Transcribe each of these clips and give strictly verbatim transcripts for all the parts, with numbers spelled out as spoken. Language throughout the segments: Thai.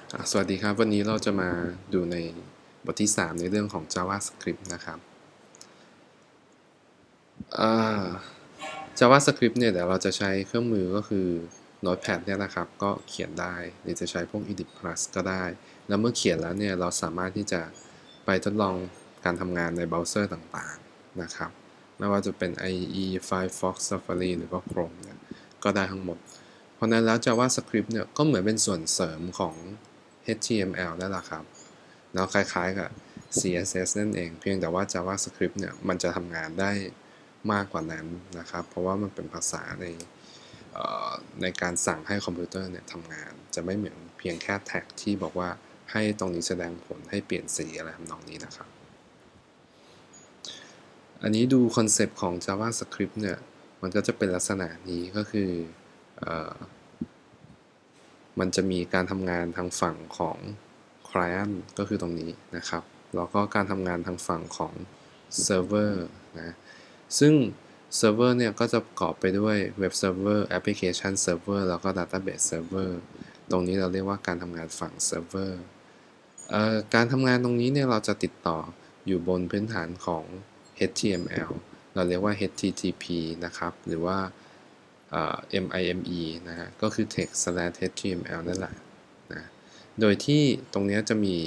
สวัสดีครับวันนี้เราจะมาดูในบทที่สามในเรื่องของ JavaScript นะครับ JavaScript เนี่ยเดี๋ยวเราจะใช้เครื่องมือก็คือ Notepad เนี่ยนะครับก็เขียนได้หรือจะใช้พวก Edit Plus ก็ได้แล้วเมื่อเขียนแล้วเนี่ยเราสามารถที่จะไปทดลองการทำงานในเบราว์เซอร์ต่างๆนะครับไม่ว่าจะเป็น ไอ อี Firefox Safari หรือว่า Chrome เนี่ยก็ได้ทั้งหมดเพราะนั้นแล้ว JavaScript เนี่ยก็เหมือนเป็นส่วนเสริมของ เอช ที เอ็ม แอล นั่นแหละครับแล้วคล้ายๆกับ ซี เอส เอส นั่นเองเพียงแต่ว่า JavaScript เนี่ยมันจะทำงานได้มากกว่านั้นนะครับเพราะว่ามันเป็นภาษาในในการสั่งให้คอมพิวเตอร์เนี่ยทำงานจะไม่เหมือนเพียงแค่แท็กที่บอกว่าให้ตรงนี้แสดงผลให้เปลี่ยนสีอะไรทำนองนี้นะครับอันนี้ดูคอนเซปต์ของ JavaScript เนี่ยมันก็จะเป็นลักษณะนี้ก็คือมันจะมีการทำงานทางฝั่งของ Client ก็คือตรงนี้นะครับแล้วก็การทำงานทางฝั่งของ Server นะซึ่ง Server เนี่ยก็จะประกอบไปด้วย Web Server Application Server แล้วก็ Database Server ตรงนี้เราเรียกว่าการทำงานฝั่ง Server การทำงานตรงนี้เนี่ยเราจะติดต่ออยู่บนพื้นฐานของ เอช ที เอ็ม แอล เราเรียกว่า เอช ที ที พี นะครับหรือว่า มิ นะฮะก็คือ text slash เอช ที เอ็ม แอล นั่นแหละนะโดยที่ตรงนี้จะมี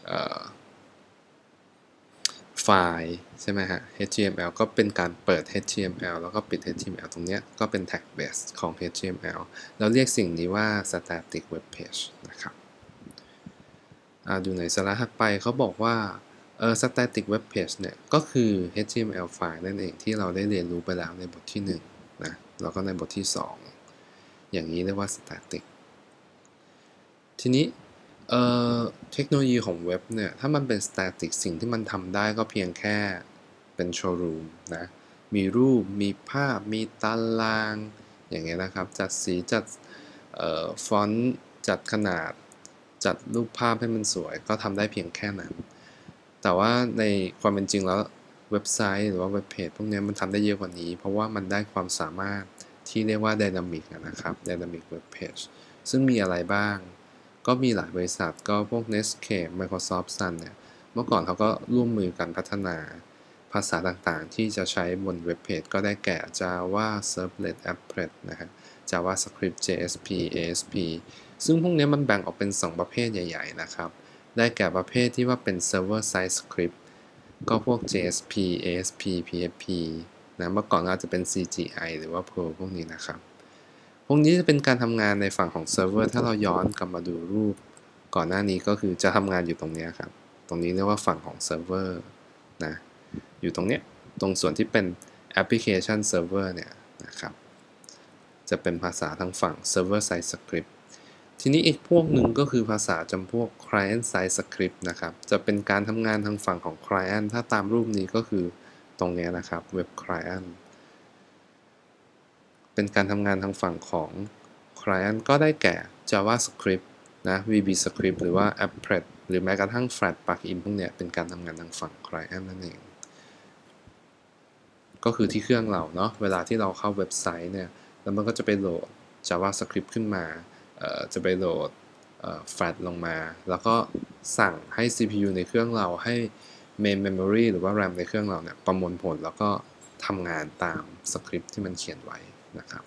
ไฟล์ใช่ไหมฮะ เอช ที เอ็ม แอล ก็เป็นการเปิด เอช ที เอ็ม แอล แล้วก็ปิด เอช ที เอ็ม แอล ตรงนี้ก็เป็น tag base ของ เอช ที เอ็ม แอล เราเรียกสิ่งนี้ว่า static web page นะครับดูในสไลด์ถัดไปเขาบอกว่าเออ static web page เนี่ยก็คือ เอช ที เอ็ม แอล ไฟล์นั่นเองที่เราได้เรียนรู้ไปแล้วในบทที่หนึ่งนะแล้วก็ในบทที่สองอย่างนี้เรียกว่า static ทีนี้เอ่อเทคโนโลยีของเว็บเนี่ยถ้ามันเป็น static สิ่งที่มันทำได้ก็เพียงแค่เป็นโชว์รูมนะมีรูปมีภาพมีตารางอย่างเงี้ยนะครับจัดสีจัดฟอนต์จัดขนาดจัดรูปภาพให้มันสวยก็ทำได้เพียงแค่นั้นแต่ว่าในความเป็นจริงแล้วเว็บไซต์หรือว่าเว็บเพจพวกนี้มันทำได้เยอะกว่านี้เพราะว่ามันได้ความสามารถที่เรียกว่า Dynamic นะครับ Dynamic Web Page ซึ่งมีอะไรบ้างก็มีหลายบริษัทก็พวก Netscape Microsoft Sun เนี่ยเมื่อก่อนเขาก็ร่วมมือกันพัฒนาภาษาต่างๆที่จะใช้บนเว็บเพจก็ได้แก่ Java Servlet Applet นะฮะ JavaScript เจ เอส พี เอ เอส พี ซึ่งพวกนี้มันแบ่งออกเป็นสองประเภทใหญ่ๆนะครับได้แก่ประเภทที่ว่าเป็น Server Side Script ก็พวก เจ เอส พี เอ เอส พี พี เอช พี นะเมื่อก่อนก็อาจจะเป็น ซี จี ไอ หรือว่า Perl พวกนี้นะครับพวกนี้จะเป็นการทำงานในฝั่งของเซิร์ฟเวอร์ถ้าเราย้อนกลับมาดูรูปก่อนหน้านี้ก็คือจะทำงานอยู่ตรงนี้ครับตรงนี้เรียกว่าฝั่งของเซิร์ฟเวอร์นะอยู่ตรงเนี้ยตรงส่วนที่เป็นแอปพลิเคชันเซิร์ฟเวอร์เนี่ยนะครับจะเป็นภาษาทางฝั่ง Server Side Script ทีนี้อีกพวกหนึ่งก็คือภาษาจำพวก Client Side Script นะครับจะเป็นการทำงานทางฝั่งของ Client ถ้าตามรูปนี้ก็คือตรงนี้นะครับ Web Client เป็นการทำงานทางฝั่งของ Client ก็ได้แก่ JavaScript นะ VBScript หรือว่า Applet หรือแม้กระทั่ง Flat Plugin พวกนี้เป็นการทำงานทางฝั่ง Client นั่นเองก็คือที่เครื่องเราเนาะเวลาที่เราเข้าเว็บไซต์เนี่ยแล้วมันก็จะไปโหลด JavaScript ขึ้นมาจะไปโหลด Flat ลงมาแล้วก็สั่งให้ ซี พี ยู ในเครื่องเราให้ Main Memory หรือว่า RAM ในเครื่องเราเนี่ยประมวลผลแล้วก็ทำงานตามสคริปต์ที่มันเขียนไว้นะครับ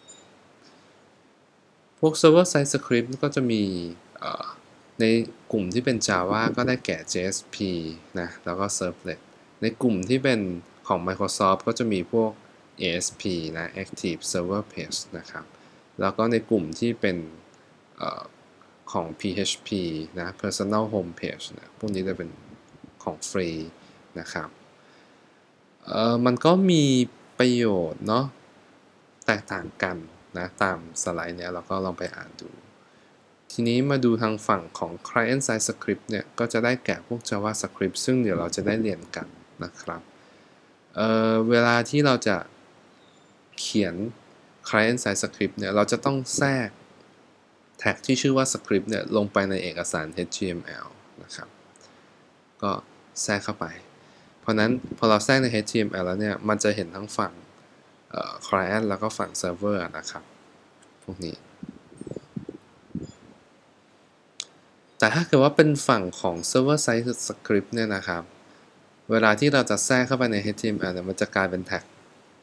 พวก Server Side Script ก็จะมีในกลุ่มที่เป็น Java ก็ได้แก่ เจ เอส พี นะแล้วก็ Servlet ในกลุ่มที่เป็นของ Microsoft ก็จะมีพวก เอ เอส พี นะ Active Server Page นะครับแล้วก็ในกลุ่มที่เป็นของ พี เอช พี นะ Personal Home Page นะพวกนี้จะเป็นของฟรีนะครับเอ่อมันก็มีประโยชน์เนาะแตกต่างกันนะตามสไลด์เนี้ยเราก็ลองไปอ่านดูทีนี้มาดูทางฝั่งของ Client Side Script เนี่ยก็จะได้แก่พวก JavaScript ซึ่งเดี๋ยวเราจะได้เรียนกันนะครับ เอ่อเวลาที่เราจะเขียน Client Side Script เนี่ยเราจะต้องแทรกแท็กที่ชื่อว่า Script เนี่ยลงไปในเอกสาร เอช ที เอ็ม แอล นะครับก็แทรกเข้าไปเพราะนั้นพอเราแทรกใน เอช ที เอ็ม แอล แล้วเนี่ยมันจะเห็นทั้งฝั่ง Client แล้วก็ฝั่ง Server นะครับพวกนี้แต่ถ้าเกิดว่าเป็นฝั่งของ server side script เนี่ยนะครับเวลาที่เราจะแทรกเข้าไปใน เอช ที เอ็ม แอล เนี่ยมันจะกลายเป็นแท็ก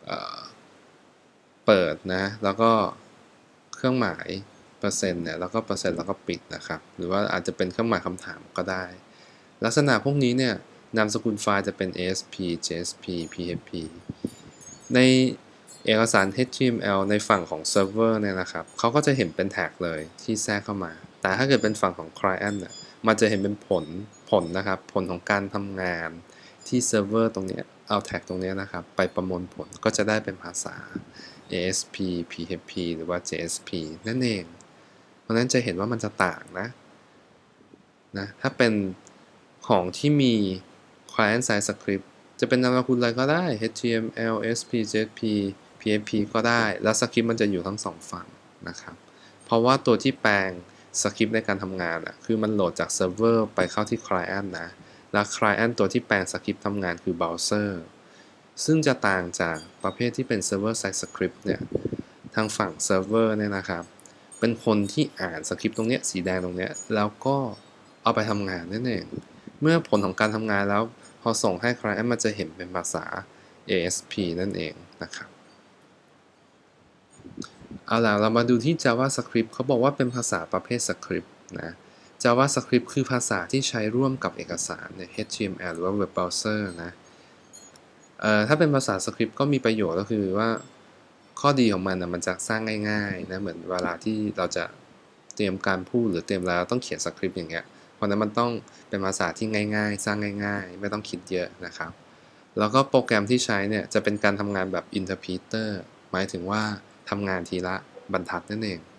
เปิดนะแล้วก็เครื่องหมายเปอร์เซ็นต์เนี่ยแล้วก็เปอร์เซ็นต์แล้วก็ปิดนะครับหรือว่าอาจจะเป็นเครื่องหมายคำถามก็ได้ลักษณะพวกนี้เนี่ยนามสกุลไฟล์จะเป็น เอ เอส พี เจ เอส พี พี เอช พี ในเอกสาร เอช ที เอ็ม แอล ในฝั่งของเซิร์ฟเวอร์เนี่ยนะครับเขาก็จะเห็นเป็นแท็กเลยที่แทรกเข้ามาแต่ถ้าเกิดเป็นฝั่งของ Client เนี่ยมันจะเห็นเป็นผลผลนะครับผลของการทำงานที่เซิร์ฟเวอร์ตรงนี้เอาแท็กตรงนี้นะครับไปประมวลผลก็จะได้เป็นภาษา เอ เอส พี พี เอช พี หรือว่า เจ เอส พี นั่นเองเพราะนั้นจะเห็นว่ามันจะต่างนะนะถ้าเป็นของที่มี Client Side Script จะเป็นนามสกุลอะไรก็ได้ เอช ที เอ็ม แอล เอ เอส พี เจ เอส พี พี เอช พี ก็ได้แล้วสคริปต์มันจะอยู่ทั้งสองฝั่งนะครับเพราะว่าตัวที่แปลงสคริปต์ในการทำงานอ่ะคือมันโหลดจากเซิร์ฟเวอร์ไปเข้าที่ Client นะแล้ว Client ตัวที่แปลงสคริปต์ทำงานคือ Browser ซึ่งจะต่างจากประเภทที่เป็น Server Side Script เนี่ยทางฝั่งเซิร์ฟเวอร์เนี่ยนะครับเป็นคนที่อ่านสคริปต์ตรงเนี้ยสีแดงตรงเนี้ยแล้วก็เอาไปทำงานนั่นเองเมื่อผลของการทำงานแล้วพอส่งให้ Client มันจะเห็นเป็นภาษา เอ เอส พี นั่นเองนะครับเอาล่ะเรามาดูที่ JavaScript เขาบอกว่าเป็นภาษาประเภท Script นะ JavaScript คือภาษาที่ใช้ร่วมกับเอกสารใน เอช ที เอ็ม แอล หรือว่า Web Browser นะเอ่อถ้าเป็นภาษา Script ก็มีประโยชน์ก็คือว่าข้อดีของมันนะมันจะสร้างง่ายๆนะเหมือนเวลาที่เราจะเตรียมการพูดหรือเตรียมแล้วต้องเขียนสคริปต์อย่างเงี้ยเพราะนั้นมันต้องเป็นภาษาที่ง่ายๆสร้างง่ายๆไม่ต้องคิดเยอะนะครับแล้วก็โปรแกรมที่ใช้เนี่ยจะเป็นการทำงานแบบ Interpreter หมายถึงว่าทำงานทีละบรรทัดนั่นเอง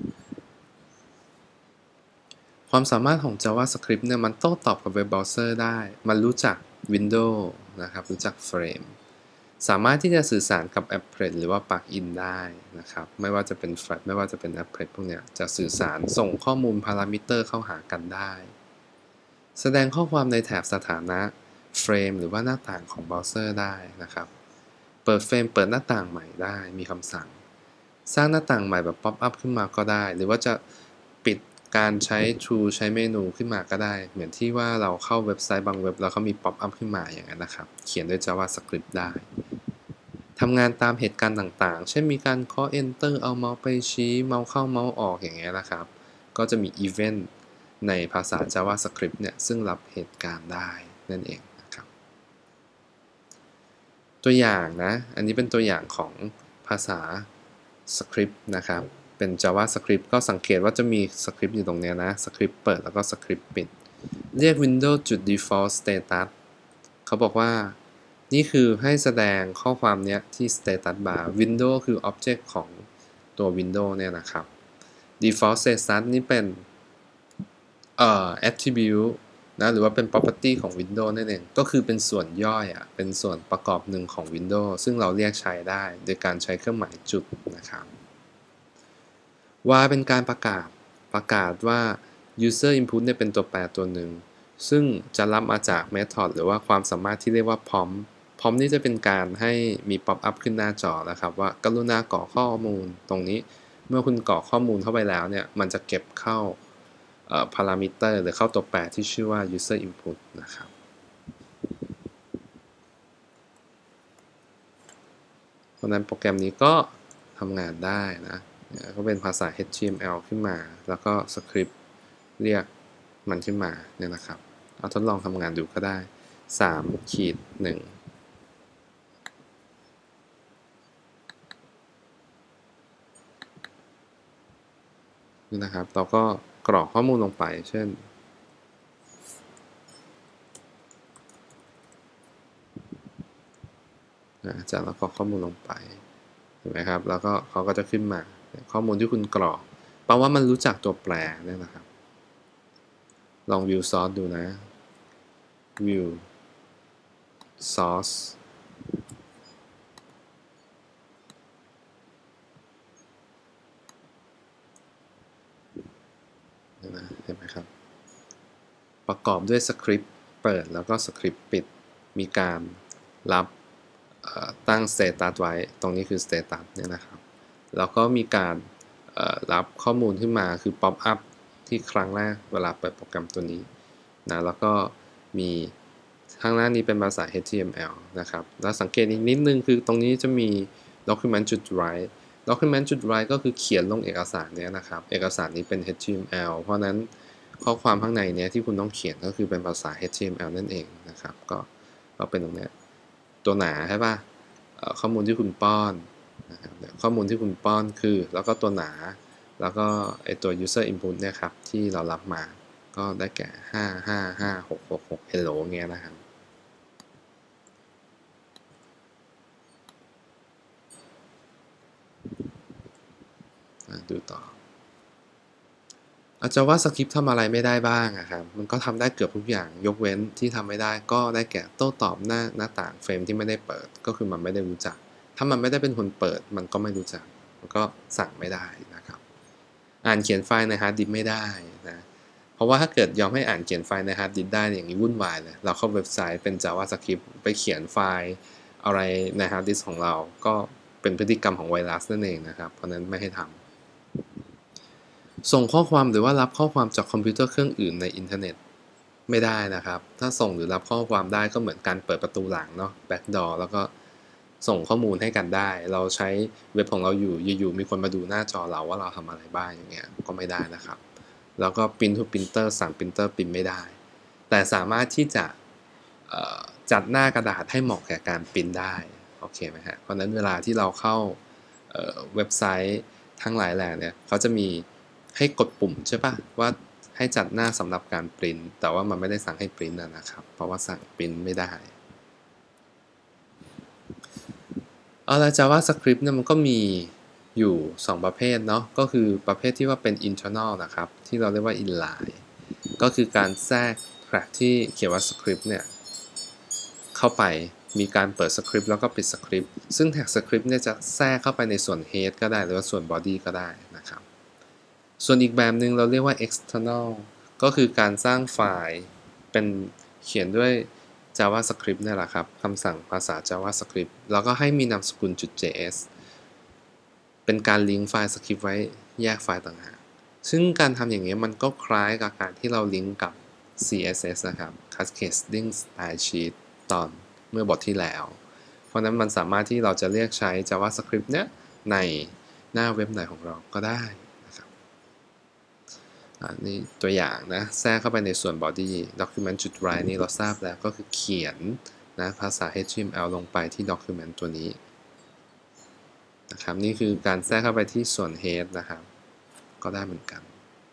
ความสามารถของ JavaScript เนี่ยมันโต้ตอบกับ Web Browser ได้มันรู้จัก Windows นะครับรู้จัก Frame สามารถที่จะสื่อสารกับ Applet หรือว่า Plugin ได้นะครับไม่ว่าจะเป็น Flash ไม่ว่าจะเป็น Applet พวกเนี้ยจะสื่อสารส่งข้อมูลพารามิเตอร์เข้าหากันได้แสดงข้อความในแถบสถานะเฟรมหรือว่าหน้าต่างของเบราว์เซอร์ได้นะครับเปิดเฟรมเปิดหน้าต่างใหม่ได้มีคำสั่งสร้างหน้าต่างใหม่แบบป๊อปอัพขึ้นมาก็ได้หรือว่าจะปิดการใช้ True ใช้เมนูขึ้นมาก็ได้เหมือนที่ว่าเราเข้าเว็บไซต์บางเว็บแล้วเขามีป๊อปอัพขึ้นมาอย่างนั้นนะครับเขียนด้วย JavaScript ได้ทำงานตามเหตุการณ์ต่างๆเช่นมีการเคาะ Enter เอาเมาส์ไปชี้เมาส์เข้าเมาส์ออกอย่างเงี้ยนะครับก็จะมี Event ในภาษา JavaScript เนี่ยซึ่งรับเหตุการณ์ได้นั่นเองนะครับตัวอย่างนะอันนี้เป็นตัวอย่างของภาษา Script นะครับเป็น JavaScript ก็สังเกตว่าจะมี Script อยู่ตรงนี้นะ Script เปิดแล้วก็ Script ปิดเรียก Windows จุด default status เขาบอกว่านี่คือให้แสดงข้อความนี้ที่ status bar Windows คือ object ของตัว Windows เนี่ยนะครับ default status นี่เป็นเอ่อ attribute นะหรือว่าเป็น property ของ Windows นั่นเองก็คือเป็นส่วนย่อยอ่ะเป็นส่วนประกอบหนึ่งของ Windows ซึ่งเราเรียกใช้ได้โดยการใช้เครื่องหมายจุดนะครับว่าเป็นการประกาศประกาศว่า user input เนี่ยเป็นตัวแปรตัวหนึ่งซึ่งจะรับมาจาก method หรือว่าความสามารถที่เรียกว่า prompt prompt นี่จะเป็นการให้มี pop up ขึ้นหน้าจอนะครับว่ากรุณากรอกข้อมูลตรงนี้เมื่อคุณกรอกข้อมูลเข้าไปแล้วเนี่ยมันจะเก็บเข้าพารามิเตอร์หรือเข้าตัวแปรที่ชื่อว่า user input นะครับเพราะนั้นโปรแกรมนี้ก็ทำงานได้นะก็เป็นภาษา เอช ที เอ็ม แอล ขึ้นมาแล้วก็สคริปต์เรียกมันขึ้นมาเนี่ยนะครับเอาทดลองทำงานดูก็ได้สามขีดหนึ่งนี่นะครับเราก็กรอกข้อมูลลงไปเช่นนะจากเรากรอกข้อมูลลงไปเห็นไหมครับแล้วก็เขาก็จะขึ้นมาข้อมูลที่คุณกรอกแปลว่ามันรู้จักตัวแปรนี่นะครับลอง view source ดูนะ view sourceเห็นไหมครับประกอบด้วยสคริปต์เปิดแล้วก็สคริปต์ปิดมีการรับตั้ง status ไว้ตรงนี้คือ status เนี่ยนะครับแล้วก็มีการรับข้อมูลขึ้นมาคือ pop up ที่ครั้งแรกเวลาเปิดโปรแกรมตัวนี้นะแล้วก็มีข้างล่างนี้เป็นภาษา เอช ที เอ็ม แอล นะครับแล้วสังเกตอีกนิดนึงคือตรงนี้จะมี document จุด write document จุด write ก็คือเขียนลงเอกสารเนี้ยนะครับเอกสารนี้เป็น เอช ที เอ็ม แอล เพราะนั้นข้อความข้างในเนี้ยที่คุณต้องเขียนก็คือเป็นภาษา เอช ที เอ็ม แอล นั่นเองนะครับก็ก็เป็นตรงเนี้ยตัวหนาใช่ป่ะข้อมูลที่คุณป้อนนะครับข้อมูลที่คุณป้อนคือแล้วก็ตัวหนาแล้วก็ไอตัว user input เนี่ยครับที่เรารับมาก็ได้แก่ห้า ห้า ห้า หก หก หก hello เงี้ยนะครับดูต่ออาจจะว่าสคริปต์ทำอะไรไม่ได้บ้างอะครับมันก็ทำได้เกือบทุกอย่างยกเว้นที่ทำไม่ได้ก็ได้แก่โต้ตอบหน้าหน้าต่างเฟรมที่ไม่ได้เปิดก็คือมันไม่ได้รู้จักถ้ามันไม่ได้เป็นคนเปิดมันก็ไม่รู้จักมันก็สั่งไม่ได้นะครับอ่านเขียนไฟล์ในฮาร์ดดิสก์ไม่ได้นะเพราะว่าถ้าเกิดยอมให้อ่านเขียนไฟล์ในฮาร์ดดิสก์ได้อย่างนี้วุ่นวายเลยเราเข้าเว็บไซต์เป็น JavaScript ไปเขียนไฟล์อะไรในฮาร์ดดิสก์ของเราก็เป็นพฤติกรรมของไวรัสนั่นเองนะครับเพราะนั้นไม่ให้ทำส่งข้อความหรือว่ารับข้อความจากคอมพิวเตอร์เครื่องอื่นในอินเทอร์เน็ตไม่ได้นะครับถ้าส่งหรือรับข้อความได้ก็เหมือนการเปิดประตูหลังเนาะ backdoor แล้วก็ส่งข้อมูลให้กันได้เราใช้เว็บของเราอยู่อยู่ๆมีคนมาดูหน้าจอเราว่าเราทำอะไรบ้างอย่างเงี้ยก็ไม่ได้นะครับแล้วก็ print to printer สั่ง printer พิมพ์ไม่ได้แต่สามารถที่จะจัดหน้ากระดาษให้เหมาะแก่การพิมพ์ได้โอเคไหมฮะเพราะนั้นเวลาที่เราเข้าเว็บไซต์ทั้งหลายแหล่เนี่ยเขาจะมีให้กดปุ่มใช่ปะว่าให้จัดหน้าสำหรับการปริ้นแต่ว่ามันไม่ได้สั่งให้ปริ้นนะครับเพราะว่าสั่งปริ้นไม่ได้เอาละ JavaScript เนี่ยมันก็มีอยู่สองประเภทเนาะก็คือประเภทที่ว่าเป็น internal นะครับที่เราเรียกว่า inline ก็คือการแทรก track ที่เขียนว่า script เนี่ยเข้าไปมีการเปิดสคริปต์แล้วก็ปิดสคริปต์ซึ่งแท็กสคริปต์เนี่ยจะแทรกเข้าไปในส่วน head ก็ได้หรือว่าส่วน body ก็ได้นะครับส่วนอีกแบบหนึ่งเราเรียกว่า external ก็คือการสร้างไฟล์เป็นเขียนด้วย JavaScript เนี่ยแหละครับคำสั่งภาษา JavaScript แล้วก็ให้มีนามสกุล .js เป็นการลิงก์ไฟล์สคริปต์ไว้แยกไฟล์ต่างหากซึ่งการทำอย่างนี้มันก็คล้ายกับการที่เราลิงก์กับ ซี เอส เอส นะครับ Cascading Style Sheet ตอนเมื่อบทที่แล้ว เพราะนั้นมันสามารถที่เราจะเรียกใช้ JavaScript เนี้ยในหน้าเว็บไหนของเราก็ได้นะครับอันนี้ตัวอย่างนะแทรกเข้าไปในส่วน body document จุด write นี่เราทราบแล้วก็คือเขียนนะภาษา เอช ที เอ็ม แอล ลงไปที่ document ตัวนี้นะครับนี่คือการแทรกเข้าไปที่ส่วน head นะครับก็ได้เหมือนกัน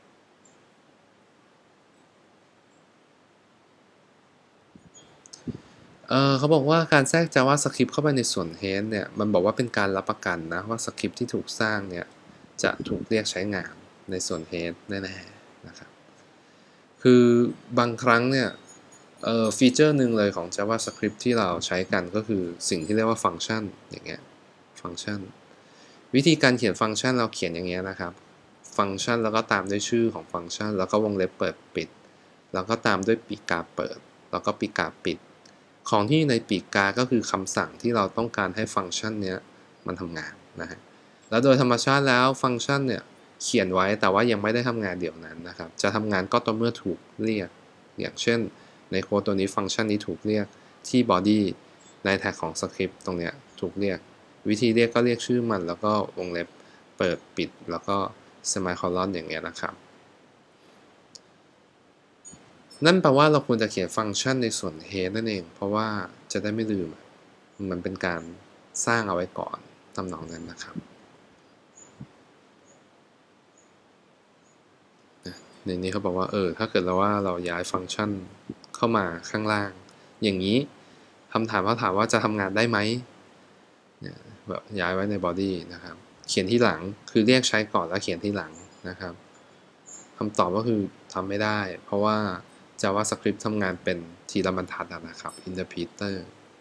เออเขาบอกว่าการแทรก JavaScript เข้าไปในส่วน head เนี่ยมันบอกว่าเป็นการรับประกันนะว่าสคริปต์ที่ถูกสร้างเนี่ยจะถูกเรียกใช้งานในส่วน head แน่ๆนะครับคือบางครั้งเนี่ยเอ่อฟีเจอร์หนึ่งเลยของ JavaScript ที่เราใช้กันก็คือสิ่งที่เรียกว่าฟังก์ชันอย่างเงี้ยฟังก์ชันวิธีการเขียนฟังก์ชันเราเขียนอย่างเงี้ยนะครับฟังก์ชันแล้วก็ตามด้วยชื่อของฟังก์ชันแล้วก็วงเล็บเปิดปิดแล้วก็ตามด้วยปีกกาเปิดแล้วก็ปีกกาปิดของที่ในปีกกาก็คือคำสั่งที่เราต้องการให้ฟังก์ชันเนี้ยมันทำงานนะฮะแล้วโดยธรรมชาติแล้วฟังก์ชันเนี่ยเขียนไว้แต่ว่ายังไม่ได้ทำงานเดี๋ยวนั้นนะครับจะทำงานก็ต่อเมื่อถูกเรียกอย่างเช่นในโค้ดตัวนี้ฟังก์ชันนี้ถูกเรียกที่ body ในแท็กของสคริปต์ตรงเนี้ยถูกเรียกวิธีเรียกก็เรียกชื่อมันแล้วก็วงเล็บเปิดปิดแล้วก็เซมิโคลอนอย่างเงี้ยนะครับนั่นแปลว่าเราควรจะเขียนฟังก์ชันในส่วน head นั่นเองเพราะว่าจะได้ไม่ลืมมันเป็นการสร้างเอาไว้ก่อนทำนองนั้นนะครับในนี้เขาบอกว่าเออถ้าเกิดเราว่าเราย้ายฟังก์ชันเข้ามาข้างล่างอย่างนี้คำถามเขาถามว่าจะทำงานได้ไหมเนี่ยแบบย้ายไว้ใน body นะครับเขียนที่หลังคือเรียกใช้ก่อนแล้วเขียนที่หลังนะครับคำตอบก็คือทำไม่ได้เพราะว่า JavaScript ทำงานเป็นทีละบรรทัดนะครับ interpreter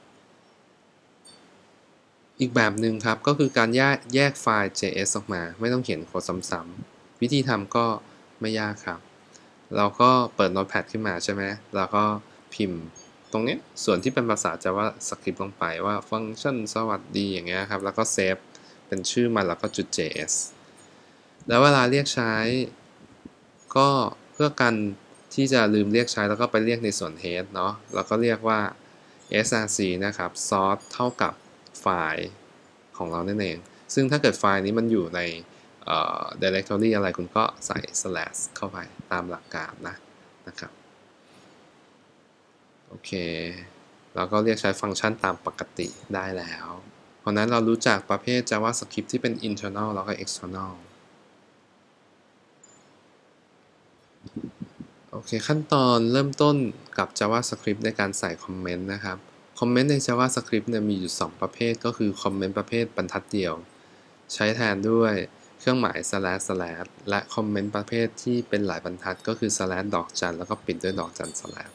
อีกแบบหนึ่งครับก็คือการแยกแยกไฟล์ js ออกมาไม่ต้องเขียนโค้ดซ้ำๆวิธีทำก็ไม่ยากครับเราก็เปิด Notepad ขึ้นมาใช่ไหมแล้วก็พิมพ์ตรงนี้ส่วนที่เป็นภาษา JavaScript ลงไปว่าฟังก์ชันสวัสดีอย่างเงี้ยครับแล้วก็เซฟเป็นชื่อมันแล้วก็จุด .js แล้วเวลาเรียกใช้ก็เพื่อกันที่จะลืมเรียกใช้แล้วก็ไปเรียกในส่วน head เนาะเราก็เรียกว่า src นะครับ source เท่ากับไฟล์ของเรานั่นเองซึ่งถ้าเกิดไฟล์นี้มันอยู่ใน directory อะไรคุณก็ใส่ slash เข้าไปตามหลักการนะนะครับโอเคเราก็เรียกใช้ฟังก์ชันตามปกติได้แล้วเพราะนั้นเรารู้จักประเภท JavaScript ที่เป็น internal แล้วก็ external โอเคขั้นตอนเริ่มต้นกับ JavaScript ในการใส่คอมเมนต์นะครับคอมเมนต์ใน JavaScript เนี่ยมีอยู่สองประเภทก็คือคอมเมนต์ประเภทบรรทัดเดียวใช้แทนด้วยเครื่องหมาย slash slash และคอมเมนต์ประเภทที่เป็นหลายบรรทัดก็คือ slash ดอกจันแล้วก็ปิดด้วยดอกจัน slash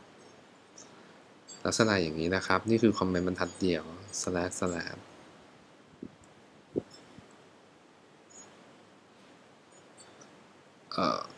ลักษณะอย่างนี้นะครับนี่คือคอมเมนต์บรรทัดเดียว slash slash เอ่อ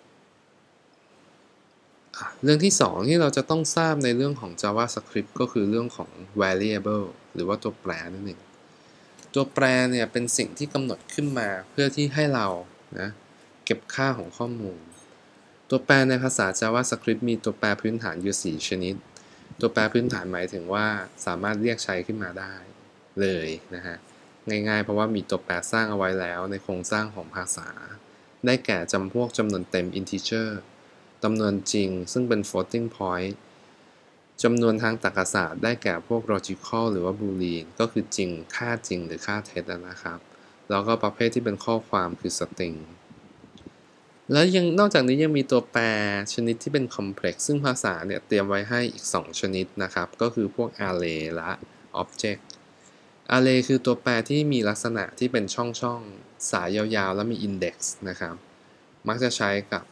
เรื่องที่สองที่เราจะต้องทราบในเรื่องของ JavaScript ก็คือเรื่องของ variable หรือว่าตัวแปรนั่นเองตัวแปรเนี่ยเป็นสิ่งที่กำหนดขึ้นมาเพื่อที่ให้เรานะเก็บค่าของข้อมูลตัวแปรในภาษา JavaScript มีตัวแปรพื้นฐานอยู่สี่ชนิดตัวแปรพื้นฐานหมายถึงว่าสามารถเรียกใช้ขึ้นมาได้เลยนะฮะง่ายๆเพราะว่ามีตัวแปรสร้างเอาไว้แล้วในโครงสร้างของภาษาได้แก่จำพวกจำนวนเต็ม integerจำนวนจริงซึ่งเป็น floating point จำนวนทางตรรกศาสตร์ได้แก่พวก logical หรือว่า boolean ก็คือจริงค่าจริงหรือค่าเท็จนะครับแล้วก็ประเภทที่เป็นข้อความคือ string แล้วยังนอกจากนี้ยังมีตัวแปรชนิดที่เป็น complex ซึ่งภาษาเนี่ยเตรียมไว้ให้อีกสองชนิดนะครับก็คือพวก array และ object array คือตัวแปรที่มีลักษณะที่เป็นช่องๆสายยาวๆแล้วมี index นะครับมักจะใช้กับ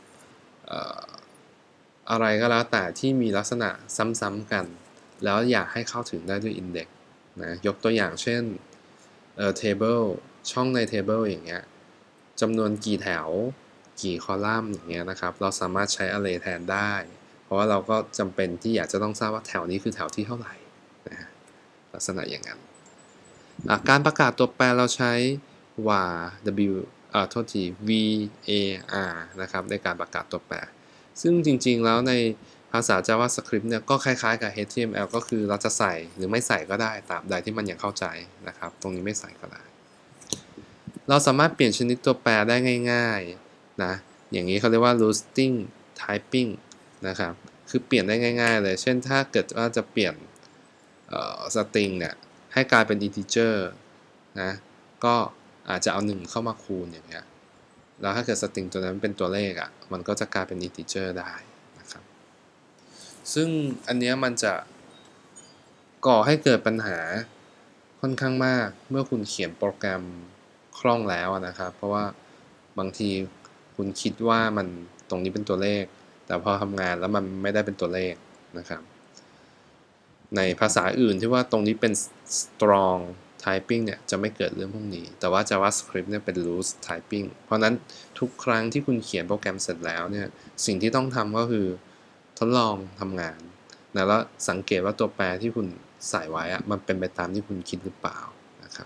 อะไรก็แล้วแต่ที่มีลักษณะซ้ำๆกันแล้วอยากให้เข้าถึงได้ด้วย index นะยกตัวอย่างเช่นเอ่อ table ช่องใน table อย่างเงี้ยจำนวนกี่แถวกี่คอลัมน์อย่างเงี้ยนะครับเราสามารถใช้ array แทนได้เพราะว่าเราก็จำเป็นที่อยากจะต้องทราบว่าแถวนี้คือแถวที่เท่าไหร่นะฮะลักษณะอย่างนั้นการประกาศตัวแปรเราใช้ var w อ่าโทษที var นะครับในการประกาศตัวแปรซึ่งจริงๆแล้วในภาษา JavaScript เนี่ยก็คล้ายๆกับ เอช ที เอ็ม แอล ก็คือเราจะใส่หรือไม่ใส่ก็ได้ตามใดที่มันยังเข้าใจนะครับตรงนี้ไม่ใส่ก็ได้เราสามารถเปลี่ยนชนิดตัวแปรได้ง่ายๆนะอย่างนี้เขาเรียกว่า routing typing นะครับคือเปลี่ยนได้ง่ายๆเลยเช่นถ้าเกิดว่าจะเปลี่ยนเอ่อ string เนี่ยให้กลายเป็น integer นะก็อาจจะเอาหนึ่งเข้ามาคูณอย่างเงี้ยแล้วถ้าเกิด string ตัวนั้นเป็นตัวเลขอ่ะมันก็จะกลายเป็น integer ได้นะครับซึ่งอันนี้มันจะก่อให้เกิดปัญหาค่อนข้างมากเมื่อคุณเขียนโปรแกรมคล่องแล้วนะครับเพราะว่าบางทีคุณคิดว่ามันตรงนี้เป็นตัวเลขแต่พอทำงานแล้วมันไม่ได้เป็นตัวเลขนะครับในภาษาอื่นที่ว่าตรงนี้เป็น strong typing เนี่ยจะไม่เกิดเรื่องพวกนี้แต่ว่า JavaScript เนี่ยเป็น loose typing เพราะนั้นทุกครั้งที่คุณเขียนโปรแกรมเสร็จแล้วเนี่ยสิ่งที่ต้องทำก็คือทดลองทำงานนะแล้วสังเกตว่าตัวแปรที่คุณใส่ไว้อะมันเป็นไปตามที่คุณคิดหรือเปล่านะครับ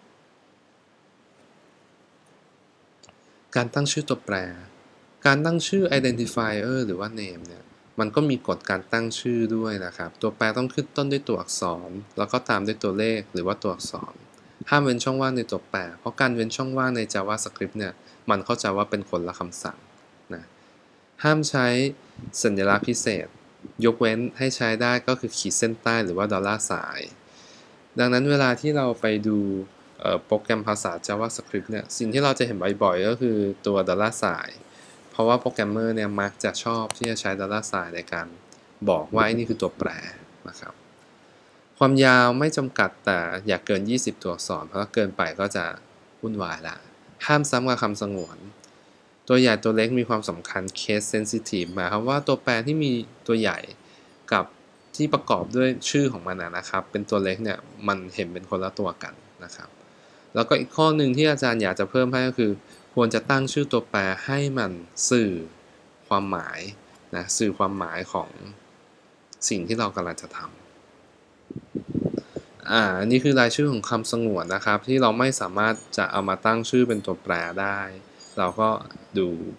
การตั้งชื่อตัวแปรการตั้งชื่อ identifier หรือว่า name เนี่ยมันก็มีกฎการตั้งชื่อด้วยนะครับตัวแปรต้องขึ้นต้นด้วยตัวอักษรแล้วก็ตามด้วยตัวเลขหรือว่าตัวอักษรห้ามเว้นช่องว่างในตัวแปรเพราะการเว้นช่องว่างใน JavaScript เนี่ยมันเข้าใจว่าเป็นคนละคำสั่งนะห้ามใช้สัญลักษณ์พิเศษยกเว้นให้ใช้ได้ก็คือขีดเส้นใต้หรือว่าดอลลาร์ไซน์ดังนั้นเวลาที่เราไปดูโปรแกรมภาษา JavaScript เนี่ยสิ่งที่เราจะเห็นบ่อยๆก็คือตัวดอลลาร์ไซน์เพราะว่าโปรแกรมเมอร์เนี่ยมักจะชอบที่จะใช้ดอลลาร์ไซน์ในการบอกว่าไอ้นี่คือตัวแปรนะครับความยาวไม่จำกัดแต่อย่าเกินยี่สิบตัวอักษรเพราะเกินไปก็จะวุ่นวายละห้ามซ้ำกับคำสงวนตัวใหญ่ตัวเล็กมีความสำคัญ case sensitive หมายความว่าตัวแปรที่มีตัวใหญ่กับที่ประกอบด้วยชื่อของมันนะครับเป็นตัวเล็กเนี่ยมันเห็นเป็นคนละตัวกันนะครับแล้วก็อีกข้อหนึ่งที่อาจารย์อยากจะเพิ่มให้ก็คือควรจะตั้งชื่อตัวแปรให้มันสื่อความหมายนะสื่อความหมายของสิ่งที่เรากำลังจะทำอ่านี่คือรายชื่อของคำสงวนนะครับที่เราไม่สามารถจะเอามาตั้งชื่อเป็นตัวแปรได้เราก็ดู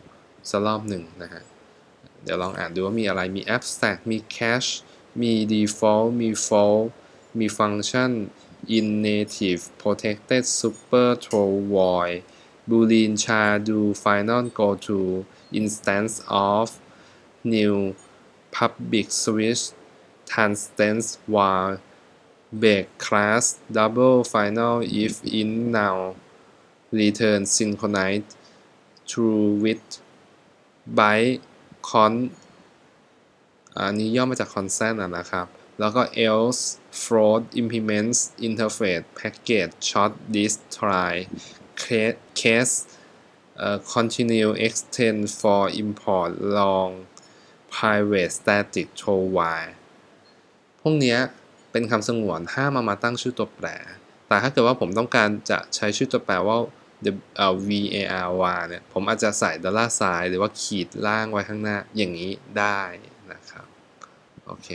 สักรอบหนึ่งนะฮะเดี๋ยวลองอ่านดูว่ามีอะไรมี abstract มี cache มี default มี fault มี function in native protected super throw void boolean char do final go to instance of new public switch transstance var break class double final if in now return synchronize true with byte con อันนี้ย่อมาจาก constant อ่ะนะครับ แล้วก็ else float implements interface package short disk try case uh, continue extend for import long private static throw while พวกเนี้ยเป็นคำสงวนห้ามมามาตั้งชื่อตัวแปรแต่ถ้าเกิดว่าผมต้องการจะใช้ชื่อตัวแปรว่า var เนี่ยผมอาจจะใส่ดอลลาร์ไซน์หรือว่าขีดล่างไว้ข้างหน้าอย่างนี้ได้นะครับโอเค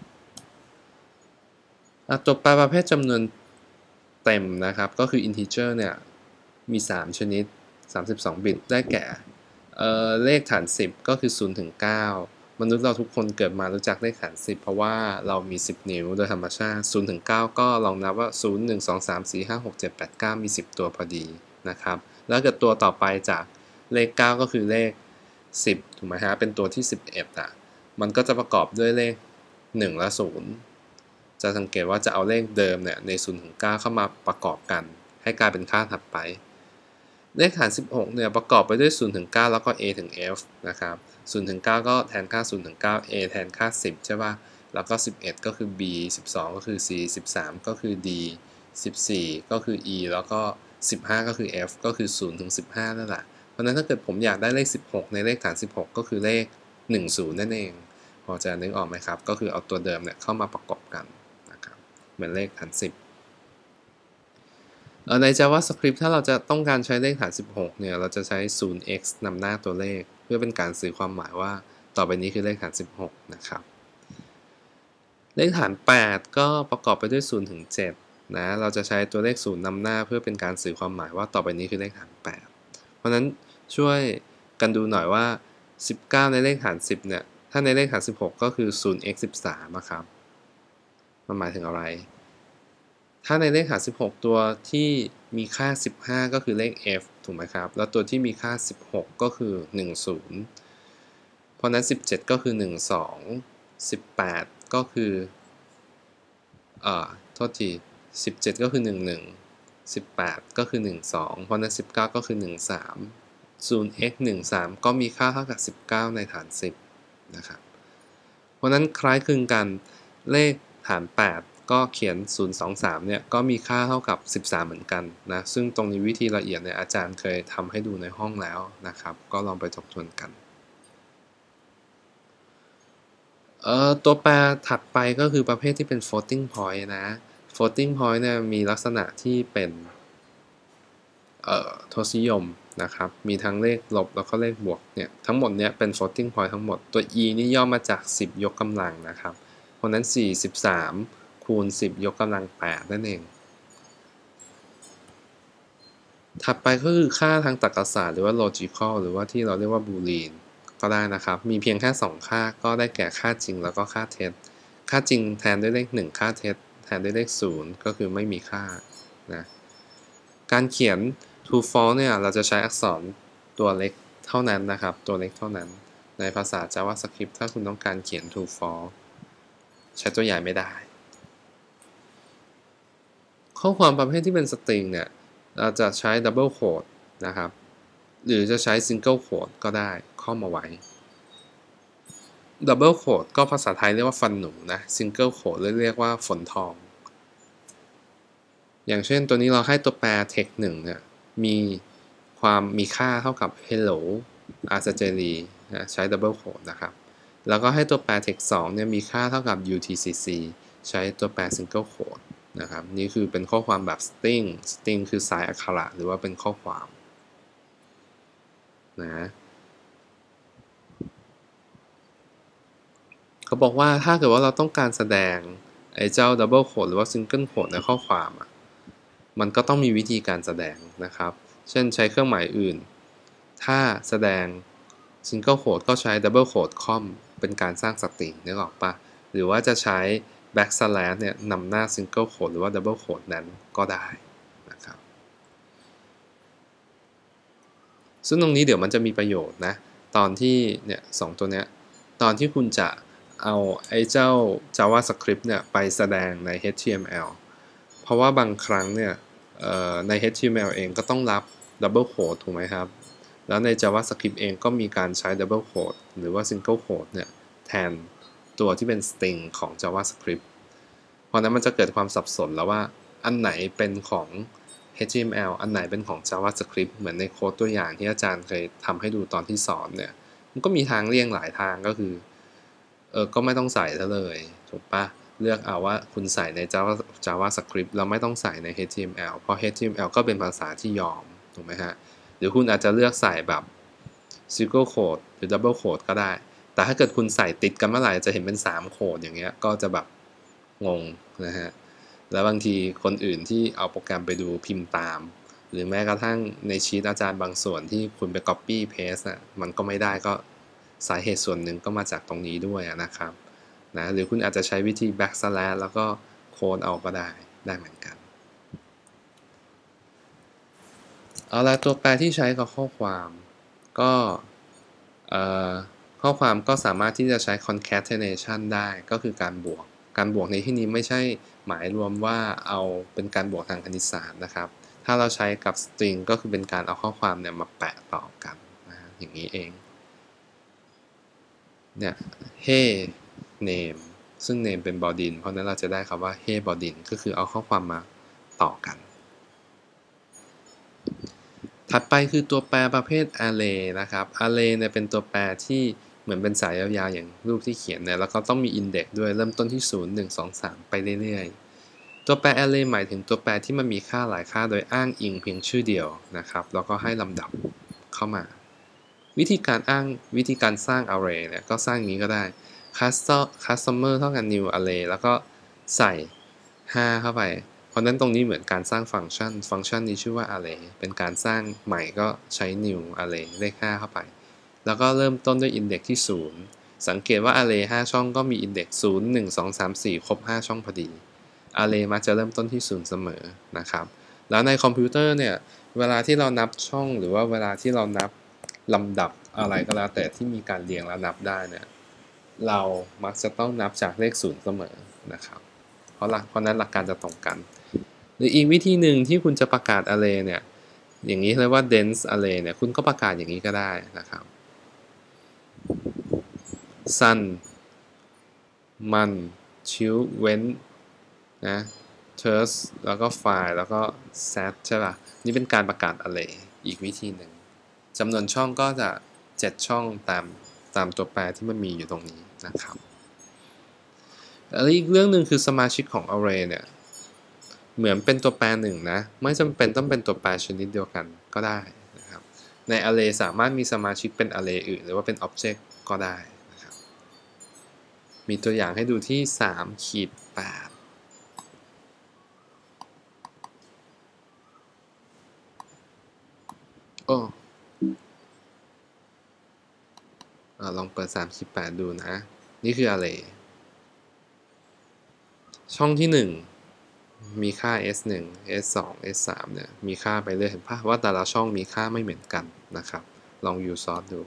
ตัวแปรประเภทจำนวนเต็มนะครับก็คือ integer เนี่ยมีสามชนิดสามสิบสองบิตได้แก่เอ่อเลขฐานสิบก็คือศูนย์ถึงเก้ามนุษย์เราทุกคนเกิดมารู้จักเลขฐานสิบเพราะว่าเรามีสิบนิ้วโดยธรรมชาติศูนย์ถึงเก้าก็ลองนับว่าศูนย์ หนึ่ง สอง สาม สี่ ห้า หก เจ็ด แปด เก้ามีสิบตัวพอดีนะครับแล้วเกิดตัวต่อไปจากเลขเก้าก็คือเลขสิบถูกไหมฮะเป็นตัวที่สิบเอ็ดอ่ะมันก็จะประกอบด้วยเลขหนึ่งและศูนย์จะสังเกตว่าจะเอาเลขเดิมเนี่ยในศูนย์ถึงเก้าเข้ามาประกอบกันให้กลายเป็นค่าถัดไปเลขฐานสิบหกเนี่ยประกอบไปด้วยศูนย์ถึงเก้าแล้วก็ a ถึง f นะครับศูนย์ถึงเก้าก็แทนค่าศูนย์ถึงเก้า a แทนค่าสิบใช่ป่ะแล้วก็สิบเอ็ดก็คือ b สิบสองก็คือ c สิบสามก็คือ d สิบสี่ก็คือ e แล้วก็สิบห้าก็คือ f ก็คือศูนย์ถึงสิบห้านั่นแหละเพราะนั้นถ้าเกิดผมอยากได้เลขสิบหกในเลขฐานสิบหกก็คือเลขหนึ่งศูนย์นั่นเองพอจะนึกออกไหมครับก็คือเอาตัวเดิมเนี่ยเข้ามาประกอบกันนะครับเหมือนเลขฐานสิบใน JavaScript ถ้าเราจะต้องการใช้เลขฐานสิบหกเนี่ยเราจะใช้ ศูนย์ x นำหน้าตัวเลขเพื่อเป็นการสื่อความหมายว่าต่อไปนี้คือเลขฐานสิบหกนะครับเลขฐานแปดก็ประกอบไปด้วยศูนย์ถึงเจ็ดนะเราจะใช้ตัวเลขศูนย์นำหน้าเพื่อเป็นการสื่อความหมายว่าต่อไปนี้คือเลขฐานแปดเพราะนั้นช่วยกันดูหน่อยว่าสิบเก้าในเลขฐานสิบเนี่ยถ้าในเลขฐานสิบหกก็คือ ศูนย์ x สิบสาม นะครับมันหมายถึงอะไรถ้าในเลขฐานสิบหกตัวที่มีค่าสิบห้าก็คือเลข f ถูกไหมครับแล้วตัวที่มีค่าสิบหกก็คือหนึ่งศูนย์เพราะนั้นสิบเจ็ดก็คือหนึ่งสอง สิบแปดก็คือเอ่อโทษทีสิบเจ็ดก็คือหนึ่งหนึ่ง สิบแปดก็คือหนึ่งสองเพราะนั้นสิบเก้าก็คือหนึ่งสาม ศูนย์ x หนึ่งสามก็มีค่าเท่ากับสิบเก้าในฐานสิบนะครับเพราะนั้นคล้ายคลึงกันเลขฐานแปดก็เขียนศูนย์ สอง สามเนี่ยก็มีค่าเท่ากับสิบสามเหมือนกันนะซึ่งตรงนี้วิธีละเอียดเนี่ยอาจารย์เคยทำให้ดูในห้องแล้วนะครับก็ลองไปทบทวนกันเอ่อตัวแปรถัดไปก็คือประเภทที่เป็น floating point นะ floating point เนี่ยมีลักษณะที่เป็นเอ่อทศนิยมนะครับมีทั้งเลขลบแล้วก็เลขบวกเนี่ยทั้งหมดเนี่ยเป็น floating point ทั้งหมดตัว e นี่ย่อมาจากสิบยกกำลังนะครับเพราะนั้นสี่สิบสามคูณสิบยกกำลังแปดนั่นเองถัดไปก็คือค่าทางตรรกศาสตร์หรือว่า logical หรือว่าที่เราเรียกว่า boolean ก็ได้นะครับมีเพียงแค่สองค่าก็ได้แก่ค่าจริงแล้วก็ค่าเท็จค่าจริงแทนด้วยเลขหนึ่งค่าเท็จแทนด้วยเลขศูนย์ก็คือไม่มีค่านะการเขียน true false เนี่ยเราจะใช้อักษรตัวเล็กเท่านั้นนะครับตัวเล็กเท่านั้นในภาษา JavaScript ถ้าคุณต้องการเขียน true false ใช้ตัวใหญ่ไม่ได้ข้อความประเภทที่เป็นสตริงเนี่ยเราจะใช้ double quote นะครับหรือจะใช้ single quote ก็ได้ข้อมาไว้ double quote ก็ภาษาไทยเรียกว่าฟันหนูนะ single quote เรียกว่าฝนทองอย่างเช่นตัวนี้เราให้ตัวแปร text หนึ่งเนี่ยมีความมีค่าเท่ากับ hello อาร์เจรีนะใช้ double quote นะครับแล้วก็ให้ตัวแปร text สองเนี่ยมีค่าเท่ากับ utcc ใช้ตัวแปร single quote นะครับนี่คือเป็นข้อความแบบ string string คือสายอักขระหรือว่าเป็นข้อความนะเขาบอกว่าถ้าเกิดว่าเราต้องการแสดงไอ้เจ้า double quote หรือว่า single quote ในข้อความอ่ะมันก็ต้องมีวิธีการแสดงนะครับเช่นใช้เครื่องหมายอื่นถ้าแสดง single quote ก็ใช้ double quote com เป็นการสร้างสตริงนึกออกปะหรือว่าจะใช้ backslash เนี่ยนำหน้า single quote หรือว่า double quote นั้นก็ได้นะครับซึ่งตรงนี้เดี๋ยวมันจะมีประโยชน์นะตอนที่เนี่ยสองตัวเนี้ยตอนที่คุณจะเอาไอ้เจ้า JavaScript เนี่ยไปแสดงใน เอช ที เอ็ม แอล เพราะว่าบางครั้งเนี่ยใน เอช ที เอ็ม แอล เองก็ต้องรับ double quote ถูกไหมครับแล้วใน JavaScript เองก็มีการใช้ double quote หรือว่า single quote เนี่ยแทนตัวที่เป็น string ของ JavaScript เพราะนั้นมันจะเกิดความสับสนแล้วว่าอันไหนเป็นของ เอช ที เอ็ม แอล อันไหนเป็นของ JavaScript เหมือนในโค้ดตัวอย่างที่อาจารย์เคยทำให้ดูตอนที่สอนเนี่ยมันก็มีทางเลี่ยงหลายทางก็คือเออก็ไม่ต้องใส่ซะเลยถูกปะเลือกเอาว่าคุณใส่ใน Java JavaScript แล้วไม่ต้องใส่ใน เอช ที เอ็ม แอล เพราะ เอช ที เอ็ม แอล ก็เป็นภาษาที่ยอมถูกไหมฮะหรือคุณอาจจะเลือกใส่แบบ single quote หรือ double quote ก็ได้แต่ถ้าเกิดคุณใส่ติดกันเมื่อไหร่จะเห็นเป็นสามโค้ดอย่างเงี้ยก็จะแบบงงนะฮะแล้วบางทีคนอื่นที่เอาโปรแกรมไปดูพิมพ์ตามหรือแม้กระทั่งในชีตอาจารย์บางส่วนที่คุณไป copy paste น่ะมันก็ไม่ได้ก็สาเหตุส่วนหนึ่งก็มาจากตรงนี้ด้วยนะครับนะหรือคุณอาจจะใช้วิธี backslash แล้วก็โค้ดเอาก็ได้ได้เหมือนกันเอาละตัวแปรที่ใช้กับข้อความก็ข้อความก็สามารถที่จะใช้ concatenation ได้ก็คือการบวกการบวกในที่นี้ไม่ใช่หมายรวมว่าเอาเป็นการบวกทางคณิตศาสตร์นะครับถ้าเราใช้กับ string ก็คือเป็นการเอาข้อความเนี่ยมาแปะต่อกันนะอย่างนี้เองเนี่ย hey name ซึ่ง name เป็นบอดินเพราะนั้นเราจะได้คำว่า hey บอดินก็คือเอาข้อความมาต่อกันถัดไปคือตัวแปรประเภท array นะครับ array เนี่ยเป็นตัวแปรที่เหมือนเป็นสายยาวๆอย่างรูปที่เขียนเนี่ยแล้วก็ต้องมี index ด้วยเริ่มต้นที่ศูนย์ หนึ่ง สอง สามไปเรื่อยๆตัวแปร array หมายถึงตัวแปรที่มันมีค่าหลายค่าโดยอ้างอิงเพียงชื่อเดียวนะครับแล้วก็ให้ลำดับเข้ามาวิธีการอ้างวิธีการสร้าง array เนี่ยก็สร้างอย่างนี้ก็ได้ customer เท่ากับ new array แล้วก็ใส่ห้าเข้าไปเพราะนั้นตรงนี้เหมือนการสร้างฟังก์ชันฟังก์ชันนี้ชื่อว่า array เป็นการสร้างใหม่ก็ใช้ new array เลขห้าเข้าไปแล้วก็เริ่มต้นด้วย index ที่ศูนย์สังเกตว่า array ห้าช่องก็มี index ศูนย์ หนึ่ง สอง สาม สี่ครบห้าช่องพอดี array มักจะเริ่มต้นที่ศูนย์เสมอนะครับแล้วในคอมพิวเตอร์เนี่ยเวลาที่เรานับช่องหรือว่าเวลาที่เรานับลำดับอะไรก็แล้วแต่ที่มีการเรียงและนับได้เนี่ยเรามักจะต้องนับจากเลขศูนย์เสมอนะครับเพราะเพราะนั้นหลักการจะตรงกันหรืออีกวิธีหนึ่งที่คุณจะประกาศ array เนี่ยอย่างนี้เรียกว่า dense array เนี่ยคุณก็ประกาศอย่างนี้ก็ได้นะครับ sun มันชิวเว้นนะ ters แล้วก็ file แล้วก็ set ใช่ป่ะนี่เป็นการประกาศ array อีกวิธีหนึ่งจำนวนช่องก็จะเจ็ดช่องตามตามตัวแปรที่มันมีอยู่ตรงนี้นะครับแล้วอีกเรื่องหนึ่งคือสมาชิกของ array เนี่ยเหมือนเป็นตัวแปรหนึ่งนะไม่จำเป็นต้องเป็นตัวแปรชนิดเดียวกันก็ได้นะครับใน array สามารถมีสมาชิกเป็น array อื่นหรือว่าเป็น object ก็ได้นะครับมีตัวอย่างให้ดูที่ สามขีดแปด โอ้ลองเปิด สามขีดแปด ดูนะนี่คือ array ช่องที่หนึ่งมีค่า เอส หนึ่ง เอส สอง เอส สาม เนี่ยมีค่าไปเรื่อยเห็นป่ะว่าแต่ละช่องมีค่าไม่เหมือนกันนะครับลอง use sort ดู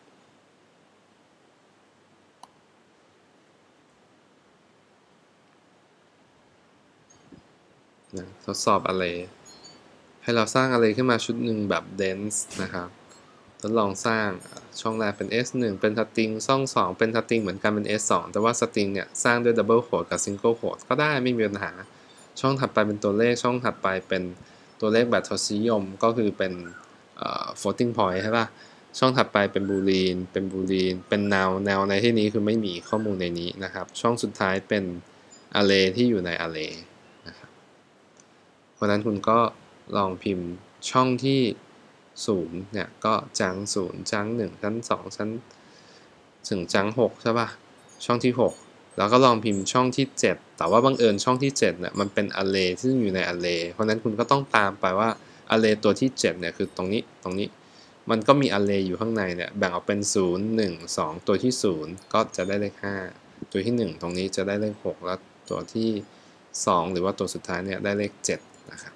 นะทดสอบ array ให้เราสร้าง array ขึ้นมาชุดหนึ่งแบบ dense นะครับทดลองสร้างช่องแรกเป็น เอส หนึ่ง เป็นสตริงช่องสองเป็นสตริงเหมือนกันเป็น เอส สอง แต่ว่าสตริงเนี่ยสร้างด้วย double quote กับ single quote ก็ได้ไม่มีปัญหาช่องถัดไปเป็นตัวเลขช่องถัดไปเป็นตัวเลขแบบทศนิยมก็คือเป็น floating point ใช่ป่ะช่องถัดไปเป็นบูลีนเป็นบูลีนเป็น null null ในที่นี้คือไม่มีข้อมูลในนี้นะครับช่องสุดท้ายเป็น array ที่อยู่ใน array นะครับเพราะนั้นคุณก็ลองพิมพ์ช่องที่ศูนย์เนี่ยก็จังศูนย์จังหนึ่งชั้นสองชั้นถึงจังหกใช่ป่ะช่องที่หกแล้วก็ลองพิมพ์ช่องที่เจ็ดแต่ว่าบังเอิญช่องที่เจ็ดเนี่ยมันเป็น array ซึ่งอยู่ใน array เพราะนั้นคุณก็ต้องตามไปว่า array ตัวที่เจ็ดเนี่ยคือตรงนี้ตรงนี้มันก็มี array อยู่ข้างในเนี่ยแบ่งออกเป็นศูนย์ หนึ่ง สอง ตัวที่ศูนย์ก็จะได้เลขห้าตัวที่หนึ่งตรงนี้จะได้เลขหกแล้วตัวที่สองหรือว่าตัวสุดท้ายเนี่ยได้เลขเจ็ดนะครับ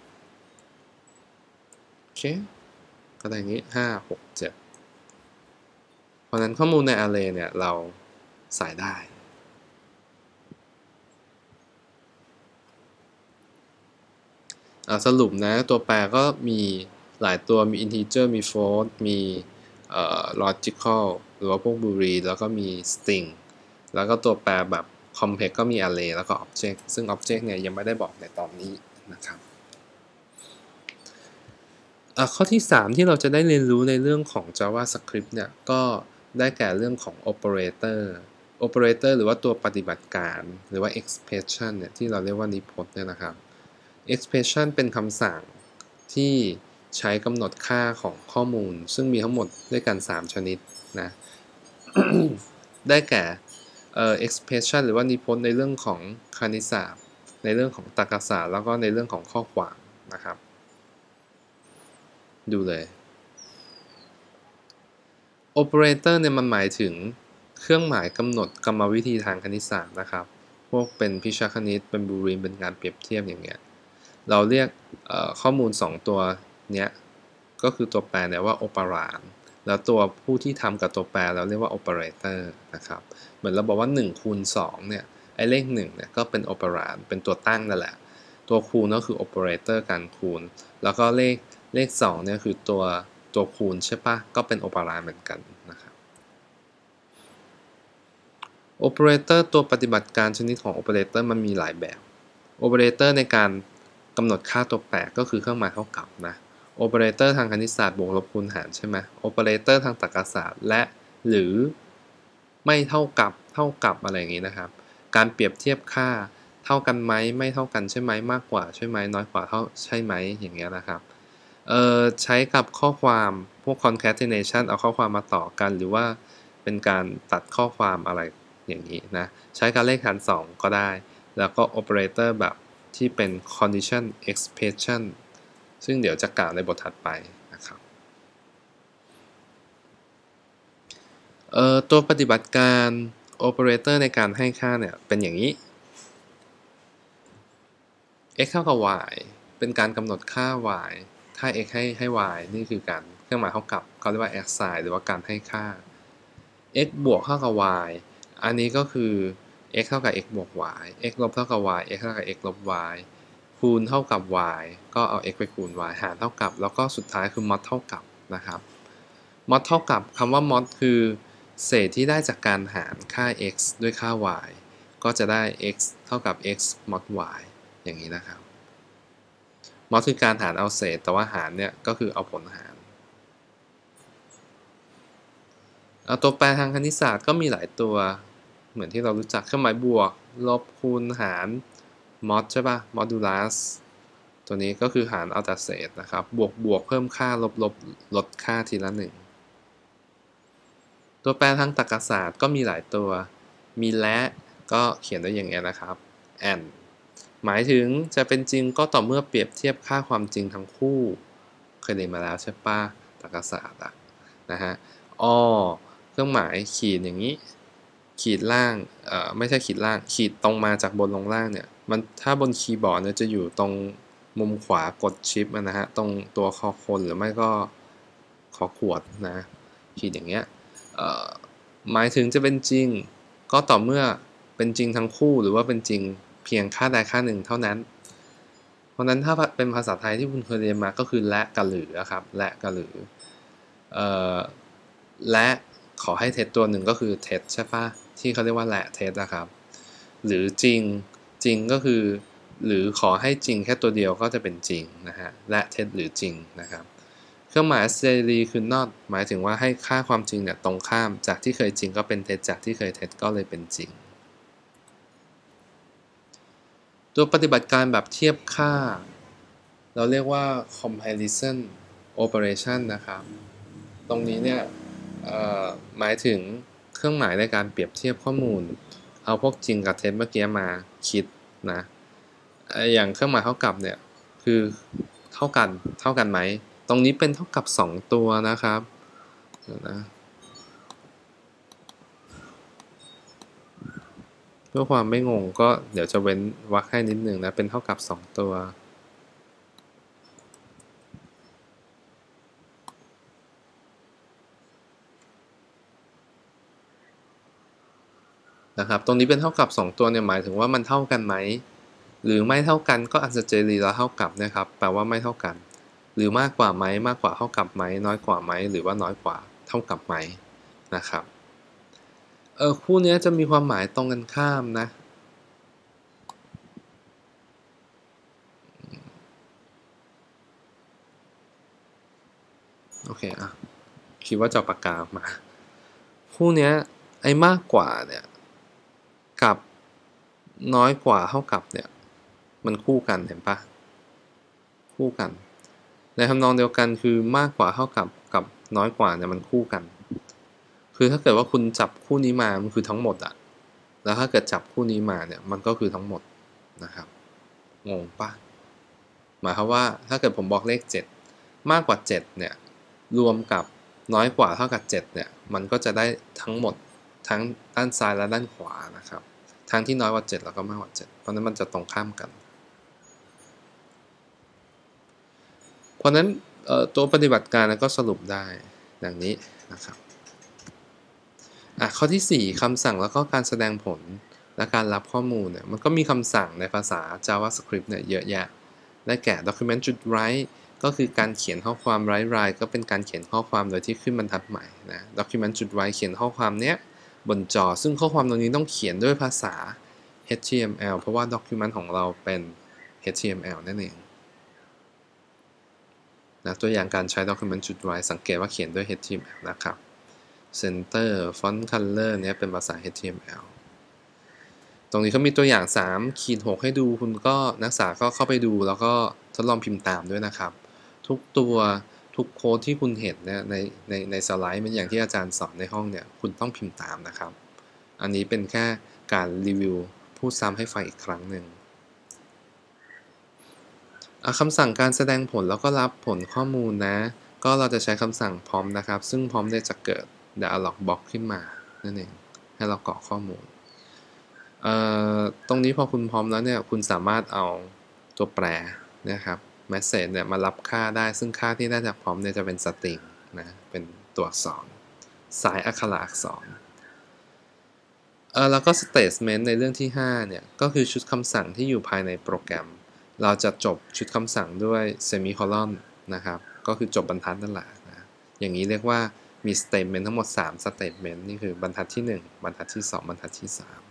โอเคก็ได้อย่างนี้ห้า หก เจ็ดเพราะนั้นข้อมูลใน array เนี่ยเราใส่ได้สรุปนะตัวแปรก็มีหลายตัวมี integer มี float มีเอ่อ logical หรือว่าพวก boolean แล้วก็มี string แล้วก็ตัวแปรแบบ complex ก็มี array แล้วก็ object ซึ่ง object เนี่ยยังไม่ได้บอกในตอนนี้นะครับข้อที่สามที่เราจะได้เรียนรู้ในเรื่องของ JavaScript เนี่ยก็ได้แก่เรื่องของ operator operator หรือว่าตัวปฏิบัติการหรือว่า expression เนี่ยที่เราเรียกว่านิพจน์เนี่ยนะครับ expression เป็นคำสั่งที่ใช้กำหนดค่าของข้อมูลซึ่งมีทั้งหมดด้วยกันสามชนิดนะ ได้แก่ expression หรือว่านิพจน์ในเรื่องของคณิตศาสตร์ในเรื่องของตรรกศาสตร์แล้วก็ในเรื่องของข้อความนะครับดูเลย operator เนี่ยมันหมายถึงเครื่องหมายกำหนดกรรมวิธีทางคณิตศาสตร์นะครับพวกเป็นพิชคณิตเป็นบูลีนเป็นการเปรียบเทียบอย่างเงี้ยเราเรียกข้อมูลสองตัวเนี้ยก็คือตัวแปรเนี่ยว่า operand แล้วตัวผู้ที่ทำกับตัวแปรเราเรียกว่า operator นะครับเหมือนเราบอกว่าหนึ่งคูณสองเนี่ยไอ้เลขหนึ่งเนี่ยก็เป็น operand เป็นตัวตั้งนั่นแหละตัวคูณก็คือ operator การคูณแล้วก็เลขเลขสองเนี่ยคือตัวตัวคูณใช่ปะก็เป็น operand เหมือนกันนะครับ operator ตัวปฏิบัติการชนิดของ operator มันมีหลายแบบ operator ในการกำหนดค่าตัวแปรก็คือเครื่องหมายเท่ากับนะ operator ทางคณิตศาสตร์บวกลบคูณหารใช่ไหม operator ทางตรรกศาสตร์และหรือไม่เท่ากับเท่ากับอะไรอย่างนี้นะครับการเปรียบเทียบค่าเท่ากันไหมไม่เท่ากันใช่ไหมมากกว่าใช่ไหมน้อยกว่าเท่าใช่ไหมอย่างเงี้ยนะครับเอ่อใช้กับข้อความพวก concatenation เอาข้อความมาต่อกันหรือว่าเป็นการตัดข้อความอะไรอย่างนี้นะใช้การเลขหารสองก็ได้แล้วก็ operator แบบที่เป็น condition expression ซึ่งเดี๋ยวจะกล่าวในบทถัดไปนะครับเอ่อตัวปฏิบัติการ operator ในการให้ค่าเนี่ยเป็นอย่างนี้ x เท่ากับ y เป็นการกำหนดค่า y ค่า x ให้ให้ y นี่คือการเครื่องหมายเท่ากับเขาเรียกว่า assign หรือว่าการให้ค่า x บวกเท่ากับ y อันนี้ก็คือ x เท่ากับ x บวก y x ลบเท่ากับ y x เท่ากับ x ลบ y คูณเท่ากับ y ก็เอา x ไปคูณ y หารเท่ากับแล้วก็สุดท้ายคือ mod เท่ากับนะครับ mod เท่ากับคำว่า mod คือเศษที่ได้จากการหารค่า x ด้วยค่า y ก็จะได้ x เท่ากับ x mod y อย่างนี้นะครับ mod คือการหารเอาเศษแต่ว่าหารเนี่ยก็คือเอาผลหารเอาตัวแปรทางคณิตศาสตร์ก็มีหลายตัวเหมือนที่เรารู้จักเครื่องหมายบวกลบคูณหาร mod ใช่ป่ะ modulus ตัวนี้ก็คือหารเอาแต่เศษนะครับบวกบวกเพิ่มค่าลบลบลดค่าทีละหนึ่งตัวแปรทางตรรกศาสตร์ก็มีหลายตัวมีและก็เขียนได้อย่างนี้นะครับ and หมายถึงจะเป็นจริงก็ต่อเมื่อเปรียบเทียบค่าความจริงทั้งคู่เคยเรียนมาแล้วใช่ป่ะตรรกศาสตร์อะนะฮะอเครื่องหมายขีดอย่างนี้ขีดล่างเอ่อไม่ใช่ขีดล่างขีดตรงมาจากบนลงล่างเนี่ยมันถ้าบนคีย์บอร์ดเนี่ยจะอยู่ตรงมุมขวากดชิปนะฮะตรงตัวคอคนหรือไม่ก็ขอขวดนะขีดอย่างเงี้ยเอ่อหมายถึงจะเป็นจริงก็ต่อเมื่อเป็นจริงทั้งคู่หรือว่าเป็นจริงเพียงค่าใดค่าหนึ่งเท่านั้นเพราะนั้นถ้าเป็นภาษาไทยที่คุณเคยเรียนมาก็คือและกับหรือครับและกับหรือเอ่อและขอให้เท็จตัวหนึ่งก็คือเท็จใช่ปะที่เขาเรียกว่าและเท็จนะครับหรือจริงจริงก็คือหรือขอให้จริงแค่ตัวเดียวก็จะเป็นจริงนะฮะและเท็จหรือจริงนะครับเครื่องหมาย auxiliary คือ not หมายถึงว่าให้ค่าความจริงเนี่ยตรงข้ามจากที่เคยจริงก็เป็นเท็จจากที่เคยเท็จก็เลยเป็นจริงตัวปฏิบัติการแบบเทียบค่าเราเรียกว่า comparison operation นะครับตรงนี้เนี่ยหมายถึงเครื่องหมายในการเปรียบเทียบข้อมูลเอาพวกจริงกับเท็จเมื่อกี้มาคิดนะอย่างเครื่องหมายเท่ากับเนี่ยคือเท่ากันเท่ากันไหมตรงนี้เป็นเท่ากับสองตัวนะครับเดี๋ยวนะเพื่อความไม่งงก็เดี๋ยวจะเว้นวรรคให้นิดนึงนะเป็นเท่ากับสองตัวนะครับตรงนี้เป็นเท่ากับสองตัวเนี่ยหมายถึงว่ามันเท่ากันไหมหรือไม่เท่ากันก็ uncertainty แล้วเท่ากับนะครับแปลว่าไม่เท่ากันหรือมากกว่าไหมมากกว่าเท่ากับไหมน้อยกว่าไหมหรือว่าน้อยกว่าเท่ากับไหมนะครับเออคู่นี้จะมีความหมายตรงกันข้ามนะโอเคอ่ะคิดว่าจะปากกามาคู่นี้ไอ้มากกว่าเนี่ยกับน้อยกว่าเท่ากับเนี่ยมันคู่กันเห็นปะคู่กันในทำนองเดียวกันคือมากกว่าเท่ากับกับน้อยกว่าเนี่ยมันคู่กันคือถ้าเกิดว่าคุณจับคู่นี้มามันคือทั้งหมดอะแล้วถ้าเกิดจับคู่นี้มาเนี่ยมันก็คือทั้งหมดนะครับงงปะหมายความว่าถ้าเกิดผมบอกเลขเจ็ดมากกว่าเจ็ดเนี่ยรวมกับน้อยกว่าเท่ากับเจ็ดเนี่ยมันก็จะได้ทั้งหมดทั้งด้านซ้ายและด้านขวานะครับทั้งที่น้อยกว่าเจ็ดแล้วก็มากกว่าเจ็ดเพราะนั้นมันจะตรงข้ามกันเพราะนั้นตัวปฏิบัติการก็สรุปได้ดังนี้นะครับอ่ะข้อที่สี่คำสั่งแล้วก็การแสดงผลและการรับข้อมูลเนี่ยมันก็มีคำสั่งในภาษา JavaScript เนี่ยเยอะแยะได้แก่ document จุด write ก็คือการเขียนข้อความ write write ก็เป็นการเขียนข้อความโดยที่ขึ้นบรรทัดใหม่นะ document จุด write เขียนข้อความเนี้ยบนจอซึ่งข้อความตรงนี้ต้องเขียนด้วยภาษา เอช ที เอ็ม แอล เพราะว่า document ของเราเป็น เอช ที เอ็ม แอล นั่นเองนะตัวอย่างการใช้ document จุด write สังเกตว่าเขียนด้วย เอช ที เอ็ม แอล นะครับ center font color เนี่ยเป็นภาษา เอช ที เอ็ม แอล ตรงนี้เขามีตัวอย่างสามขีดหกให้ดูคุณก็นักศึกษาก็เข้าไปดูแล้วก็ทดลองพิมพ์ตามด้วยนะครับทุกตัวทุกโค้ดที่คุณเห็นเนี่ยในในในสไลด์มันอย่างที่อาจารย์สอนในห้องเนี่ยคุณต้องพิมพ์ตามนะครับอันนี้เป็นแค่การรีวิวพูดซ้ำให้ฟังอีกครั้งหนึ่งคำสั่งการแสดงผลแล้วก็รับผลข้อมูลนะก็เราจะใช้คำสั่งพร้อมนะครับซึ่งพร้อมได้จะเกิด dialog box ขึ้นมานั่นเองให้เรากรอกข้อมูลตรงนี้พอคุณพร้อมแล้วเนี่ยคุณสามารถเอาตัวแปรนะครับ message เนี่ยมารับค่าได้ซึ่งค่าที่ได้จากพร้อมเนี่ยจะเป็นสตริงนะเป็นตัวอักษรสายอักขระอักษรเออแล้วก็ statement ในเรื่องที่ห้าเนี่ยก็คือชุดคำสั่งที่อยู่ภายในโปรแกรมเราจะจบชุดคำสั่งด้วย semicolon นะครับก็คือจบบรรทัดนั่นแหละนะอย่างนี้เรียกว่ามี statement ทั้งหมดสาม statement นี่คือบรรทัดที่หนึ่งบรรทัดที่สองบรรทัดที่สาม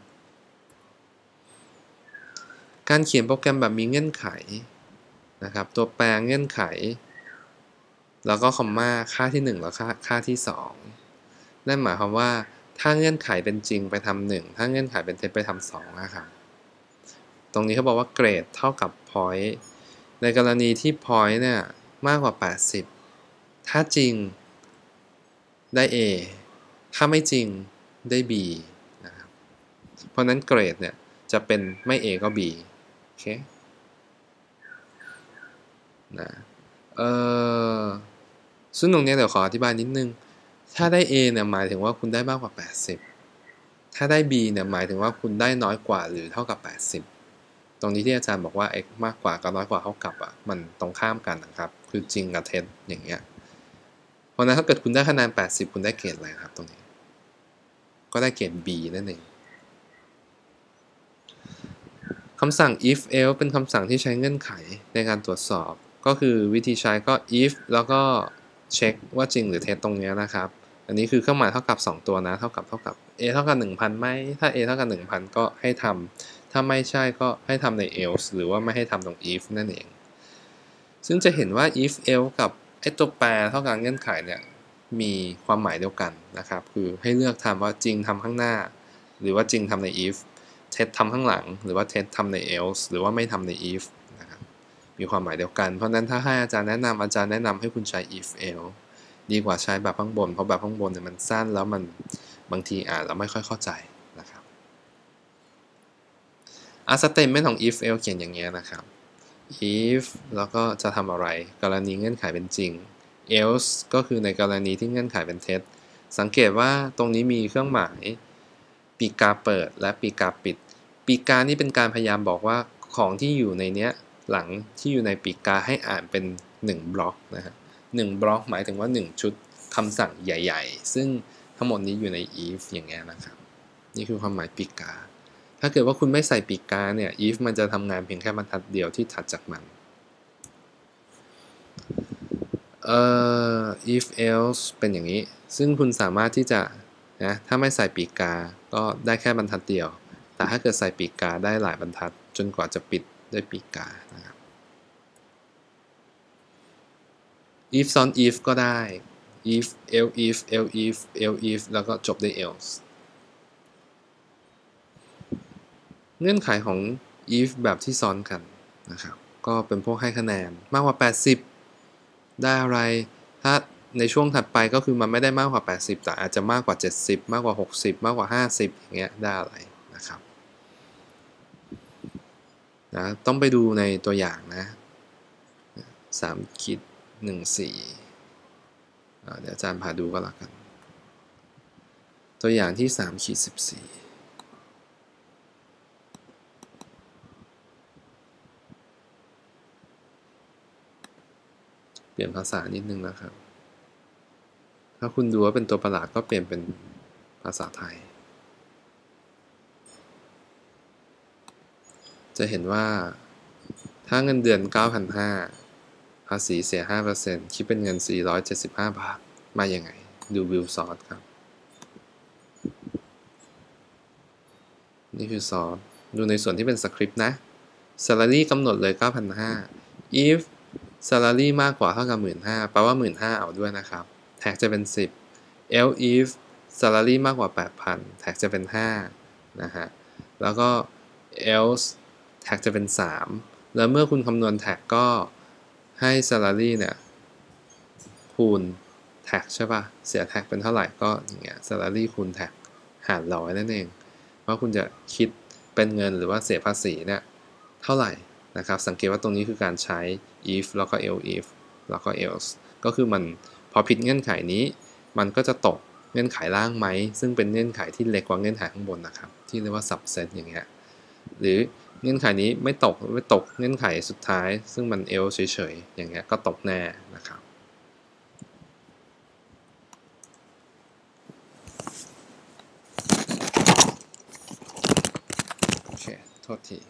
การเขียนโปรแกรมแบบมีเงื่อนไขนะครับตัวแปรเงื่อนไขแล้วก็คอมมาค่าที่หนึ่งแล้วค่าค่าที่สองนั่นหมายความว่าถ้าเงื่อนไขเป็นจริงไปทำหนึ่งถ้าเงื่อนไขเป็นเท็จไปทำสองนะครับตรงนี้เขาบอกว่าเกรดเท่ากับ point ในกรณีที่ point เนี่ยมากกว่าแปดสิบถ้าจริงได้ A ถ้าไม่จริงได้ B นะครับเพราะนั้นเกรดเนี่ยจะเป็นไม่ A ก็ B โอเคนะเออซึ่งตรงนี้เดี๋ยวขออธิบายนิดนึงถ้าได้ A เนี่ยหมายถึงว่าคุณได้มากกว่าแปดสิบถ้าได้ B เนี่ยหมายถึงว่าคุณได้น้อยกว่าหรือเท่ากับแปดสิบตรงนี้ที่อาจารย์บอกว่า x มากกว่ากับน้อยกว่าเท่ากับอ่ะมันตรงข้ามกันนะครับคือจริงกับเท็จอย่างเงี้ยเพราะนั้นถ้าเกิดคุณได้คะแนนแปดสิบคุณได้เกรดอะไรครับตรงนี้ก็ได้เกรด B นั่นเองคำสั่ง if else เป็นคำสั่งที่ใช้เงื่อนไขในการตรวจสอบก็คือวิธีใช้ก็ if แล้วก็เช็คว่าจริงหรือเท็จตรงนี้นะครับอันนี้คือเครื่องหมายเท่ากับสองตัวนะเท่ากับเท่ากับ a เท่ากับ หนึ่งพัน ไหมถ้า a เท่ากับ หนึ่งพัน ก็ให้ทำถ้าไม่ใช่ก็ให้ทำใน else หรือว่าไม่ให้ทำตรง if นั่นเองซึ่งจะเห็นว่า if else กับไอ้ตัวแปรเท่ากับเงื่อนไขเนี่ยมีความหมายเดียวกันนะครับคือให้เลือกทำว่าจริงทำข้างหน้าหรือว่าจริงทำใน ifเท็จทำข้างหลังหรือว่าเท็จทำใน else หรือว่าไม่ทำใน if นะครับมีความหมายเดียวกันเพราะนั้นถ้าให้อาจารย์แนะนำอาจารย์แนะนำให้คุณใช้ if else ดีกว่าใช้แบบข้างบนเพราะแบบข้างบนเนี่ยมันสั้นแล้วมันบางทีอ่านแล้วไม่ค่อยเข้าใจนะครับอ่ะ statement ของ if else เขียนอย่างเงี้ยนะครับ if แล้วก็จะทำอะไรกรณีเงื่อนไขเป็นจริง else ก็คือในกรณีที่เงื่อนไขเป็นเท็จสังเกตว่าตรงนี้มีเครื่องหมายปีกาเปิดและปีกาปิดปีกานี่เป็นการพยายามบอกว่าของที่อยู่ในเนี้ยหลังที่อยู่ในปีกาให้อ่านเป็นหนึ่งบล็อกนะฮะหนึ่งบล็อกหมายถึงว่าหนึ่งชุดคำสั่งใหญ่ๆซึ่งทั้งหมดนี้อยู่ใน if อย่างเงี้ยนะครับนี่คือความหมายปีกาถ้าเกิดว่าคุณไม่ใส่ปีกาเนี่ย if มันจะทำงานเพียงแค่บรรทัดเดียวที่ถัดจากมันเอ่อ if else เป็นอย่างนี้ซึ่งคุณสามารถที่จะนะถ้าไม่ใส่ปีกาก็ได้แค่บรรทัดเดียวแต่ถ้าเกิดใส่ปีกาได้หลายบรรทัดจนกว่าจะปิดด้วยปีกานะครับ if ซ้อน if ก็ได้ if else if else if else if แล้วก็จบด้วย else เงื่อนไขของ if แบบที่ซ้อนกันนะครับก็เป็นพวกให้คะแนนมากกว่าแปดสิบได้อะไรถ้าในช่วงถัดไปก็คือมันไม่ได้มากกว่าแปดสิบแต่อาจจะมากกว่าเจ็ดสิบมากกว่าหกสิบมากกว่าห้าสิบอย่างเงี้ยได้อะไรนะครับนะต้องไปดูในตัวอย่างนะสามขีดหนึ่งสี่เดี๋ยวอาจารย์พาดูก็แล้วกันตัวอย่างที่สามขีดสิบสี่เปลี่ยนภาษานิดนึงนะครับถ้าคุณดูว่าเป็นตัวประหลาดก็เปลี่ยนเป็นภาษาไทยจะเห็นว่าถ้าเงินเดือน เก้าพันห้าร้อย ภาษีเสีย ห้าเปอร์เซ็นต์ คิดเป็นเงินสี่ร้อยเจ็ดสิบห้าบาทมาอย่างไงดูวิวซอสครับนี่คือซอสดูในส่วนที่เป็นสคริปต์นะ salary กำหนดเลย เก้าพันห้าร้อย if salary มากกว่าเท่ากับ หนึ่งหมื่นห้าพัน แปลว่า หนึ่งหมื่นห้าพัน เอาด้วยนะครับแท็กจะเป็นสิบ else if salary มากกว่า แปดพัน แท็กจะเป็นห้านะฮะแล้วก็ else แท็กจะเป็นสามแล้วเมื่อคุณคำนวณแท็กก็ให้ salary เนี่ยคูณแท็กใช่ป่ะเสียแท็กเป็นเท่าไหร่ก็อย่างเงี้ย salary คูณแท็กหารร้อยนั่นเองว่าคุณจะคิดเป็นเงินหรือว่าเสียภาษีเนี่ยเท่าไหร่นะครับสังเกตว่าตรงนี้คือการใช้ if แล้วก็ else if แล้วก็ else ก็คือมันพอผิดเงื่อนไขนี้มันก็จะตกเงื่อนไขล่างไหมซึ่งเป็นเงื่อนไขที่เล็กกว่าเงื่อนไขข้างบนนะครับที่เรียกว่า subset อย่างเงี้ยหรือเงื่อนไขนี้ไม่ตกไม่ตกเงื่อนไขสุดท้ายซึ่งมัน else เฉยๆอย่างเงี้ยก็ตกแน่นะครับโอเคโทษที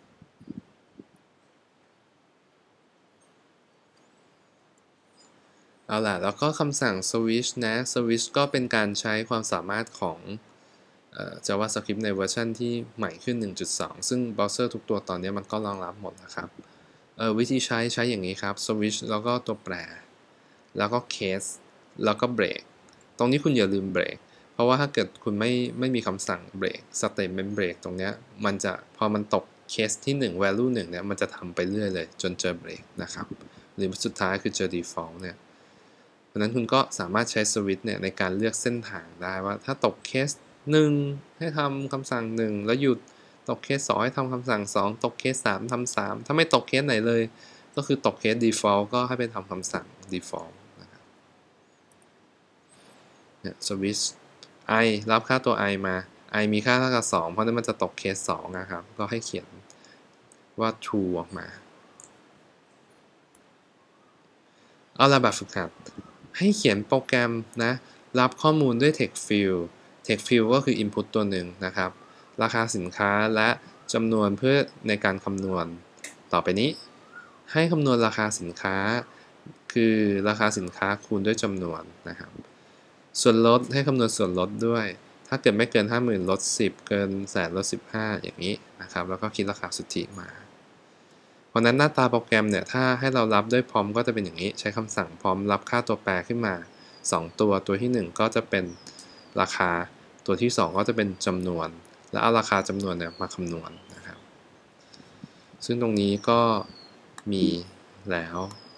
เอาล่ะแล้วก็คำสั่ง switch นะ switch ก็เป็นการใช้ความสามารถของJavaScript ในเวอร์ชันที่ใหม่ขึ้น หนึ่งจุดสอง ซึ่งเบราว์เซอร์ทุกตัวตอนนี้มันก็รองรับหมดนะครับวิธีใช้ใช้อย่างนี้ครับ switch แล้วก็ตัวแปรแล้วก็ case แล้วก็ break ตรงนี้คุณอย่าลืม break เพราะว่าถ้าเกิดคุณไม่ไม่มีคำสั่ง break statement break ตรงนี้มันจะพอมันตก case ที่หนึ่ง value หนึ่งเนี่ยมันจะทำไปเรื่อยเลยจนเจอ break นะครับหรือสุดท้ายคือเจอ default เนี่ยเพราะนั้นคุณก็สามารถใช้ switch เนี่ยในการเลือกเส้นทางได้ว่าถ้าตก case หนึ่งให้ทำคำสั่งหนึ่งแล้วหยุดตกเคสสองให้ทำคำสั่งสองตกเคสสามทำสามถ้าไม่ตกเคสไหนเลยก็คือตกเคส default ก็ให้ไปทำคำสั่ง default นะครับเนี่ย switch i รับค่าตัว i มา i มีค่าเท่ากับสองเพราะนั้นมันจะตกเคสสองนะครับก็ให้เขียนว่า true ออกมาเอาละแบบฝึกหัดให้เขียนโปรแกรมนะรับข้อมูลด้วย text field text field ก็คือ input ตัวหนึ่งนะครับราคาสินค้าและจำนวนเพื่อในการคำนวณต่อไปนี้ให้คำนวณราคาสินค้าคือราคาสินค้าคูณด้วยจำนวนนะครับส่วนลดให้คำนวณส่วนลดด้วยถ้าเกิดไม่เกิน ห้าหมื่น ลดสิบเกินแสนลดสิบห้าอย่างนี้นะครับแล้วก็คิดราคาสุทธิมาเพราะนั้นหน้าตาโปรแกรมเนี่ยถ้าให้เรารับด้วยพร้อมก็จะเป็นอย่างนี้ใช้คำสั่งพร้อมรับค่าตัวแปรขึ้นมาสองตัวตัวที่หนึ่งก็จะเป็นราคาตัวที่สองก็จะเป็นจำนวนแล้วเอาราคาจำนวนเนี่ยมาคำนวณนะครับซึ่งตรงนี้ก็มีแล้ว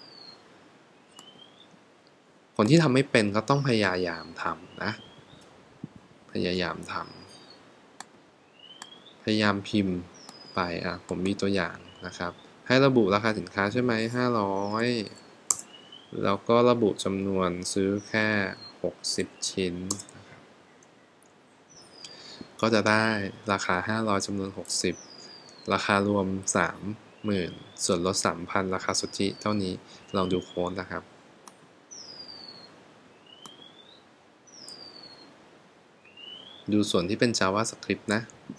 คนที่ทำไม่เป็นก็ต้องพยายามทำนะพยายามทำพยายามพิมพ์ไปอ่ะผมมีตัวอย่างนะครับให้ระบุราคาสินค้าใช่ไหมห้าร้อยแล้วก็ระบุจำนวนซื้อแค่หกสิบชิ้นนะครับก็จะได้ราคาห้าร้อยจำนวนหกสิบราคารวม สามหมื่น ส่วนลด สามพัน ราคาสุทธิเท่านี้ลองดูโค้ดนะครับดูส่วนที่เป็น JavaScript นะ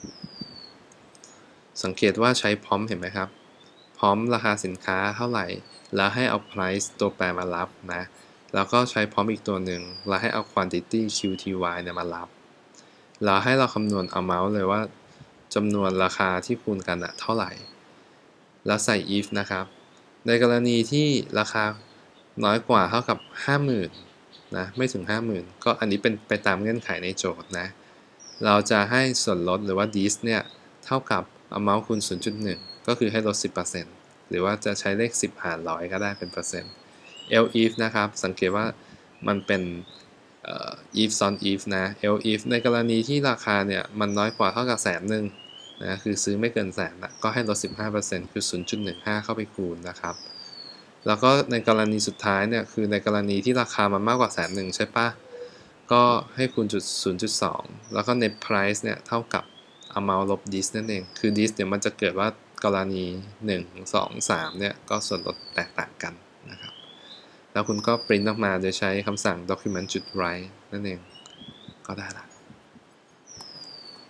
สังเกตว่าใช้พร้อมเห็นไหมครับพร้อมราคาสินค้าเท่าไหร่แล้วให้เอา price ตัวแปรมารับนะแล้วก็ใช้พร้อมอีกตัวหนึ่งแล้วให้เอา quantity คิว ที วาย เนี่ยมารับแล้วให้เราคำนวณ amount เลยว่าจำนวนราคาที่คูณกันอะเท่าไหร่แล้วใส่ if นะครับในกรณีที่ราคาน้อยกว่าเท่ากับ ห้าหมื่น นะไม่ถึง ห้าหมื่น ก็อันนี้เป็นไปตามเงื่อนไขในโจทย์นะเราจะให้ส่วนลดหรือว่า dis เนี่ยเท่ากับ amount คูณ ศูนย์จุดหนึ่ง ก็คือให้ลด สิบเปอร์เซ็นต์ หรือว่าจะใช้เลขสิบหารร้อยก็ได้เป็นเปอร์เซ็นต์ else if นะครับสังเกตว่ามันเป็น if ซ้อน if นะ else if ในกรณีที่ราคาเนี่ยมันน้อยกว่าเท่ากับแสนหนึ่งนะคือซื้อไม่เกินแสนนะก็ให้ลด สิบห้าเปอร์เซ็นต์ คือ ศูนย์จุดหนึ่งห้า เข้าไปคูณนะครับแล้วก็ในกรณีสุดท้ายเนี่ยคือในกรณีที่ราคามันมากกว่าแสนหนึ่งใช่ปะก็ให้คูณจุด ศูนย์จุดสอง แล้วก็ net price เนี่ยเท่ากับ amount ลบ dis นั่นเองคือ dis เดี๋ยวมันจะเกิดว่ากรณีหนึ่ง สอง สามเนี่ยก็ส่วนลดแตกต่างกันนะครับแล้วคุณก็ปริ้นออกมาโดยใช้คำสั่ง document จุด write นั่นเองก็ได้ละ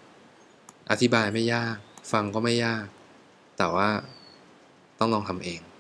อธิบายไม่ยากฟังก็ไม่ยากแต่ว่าต้องลองทำเอง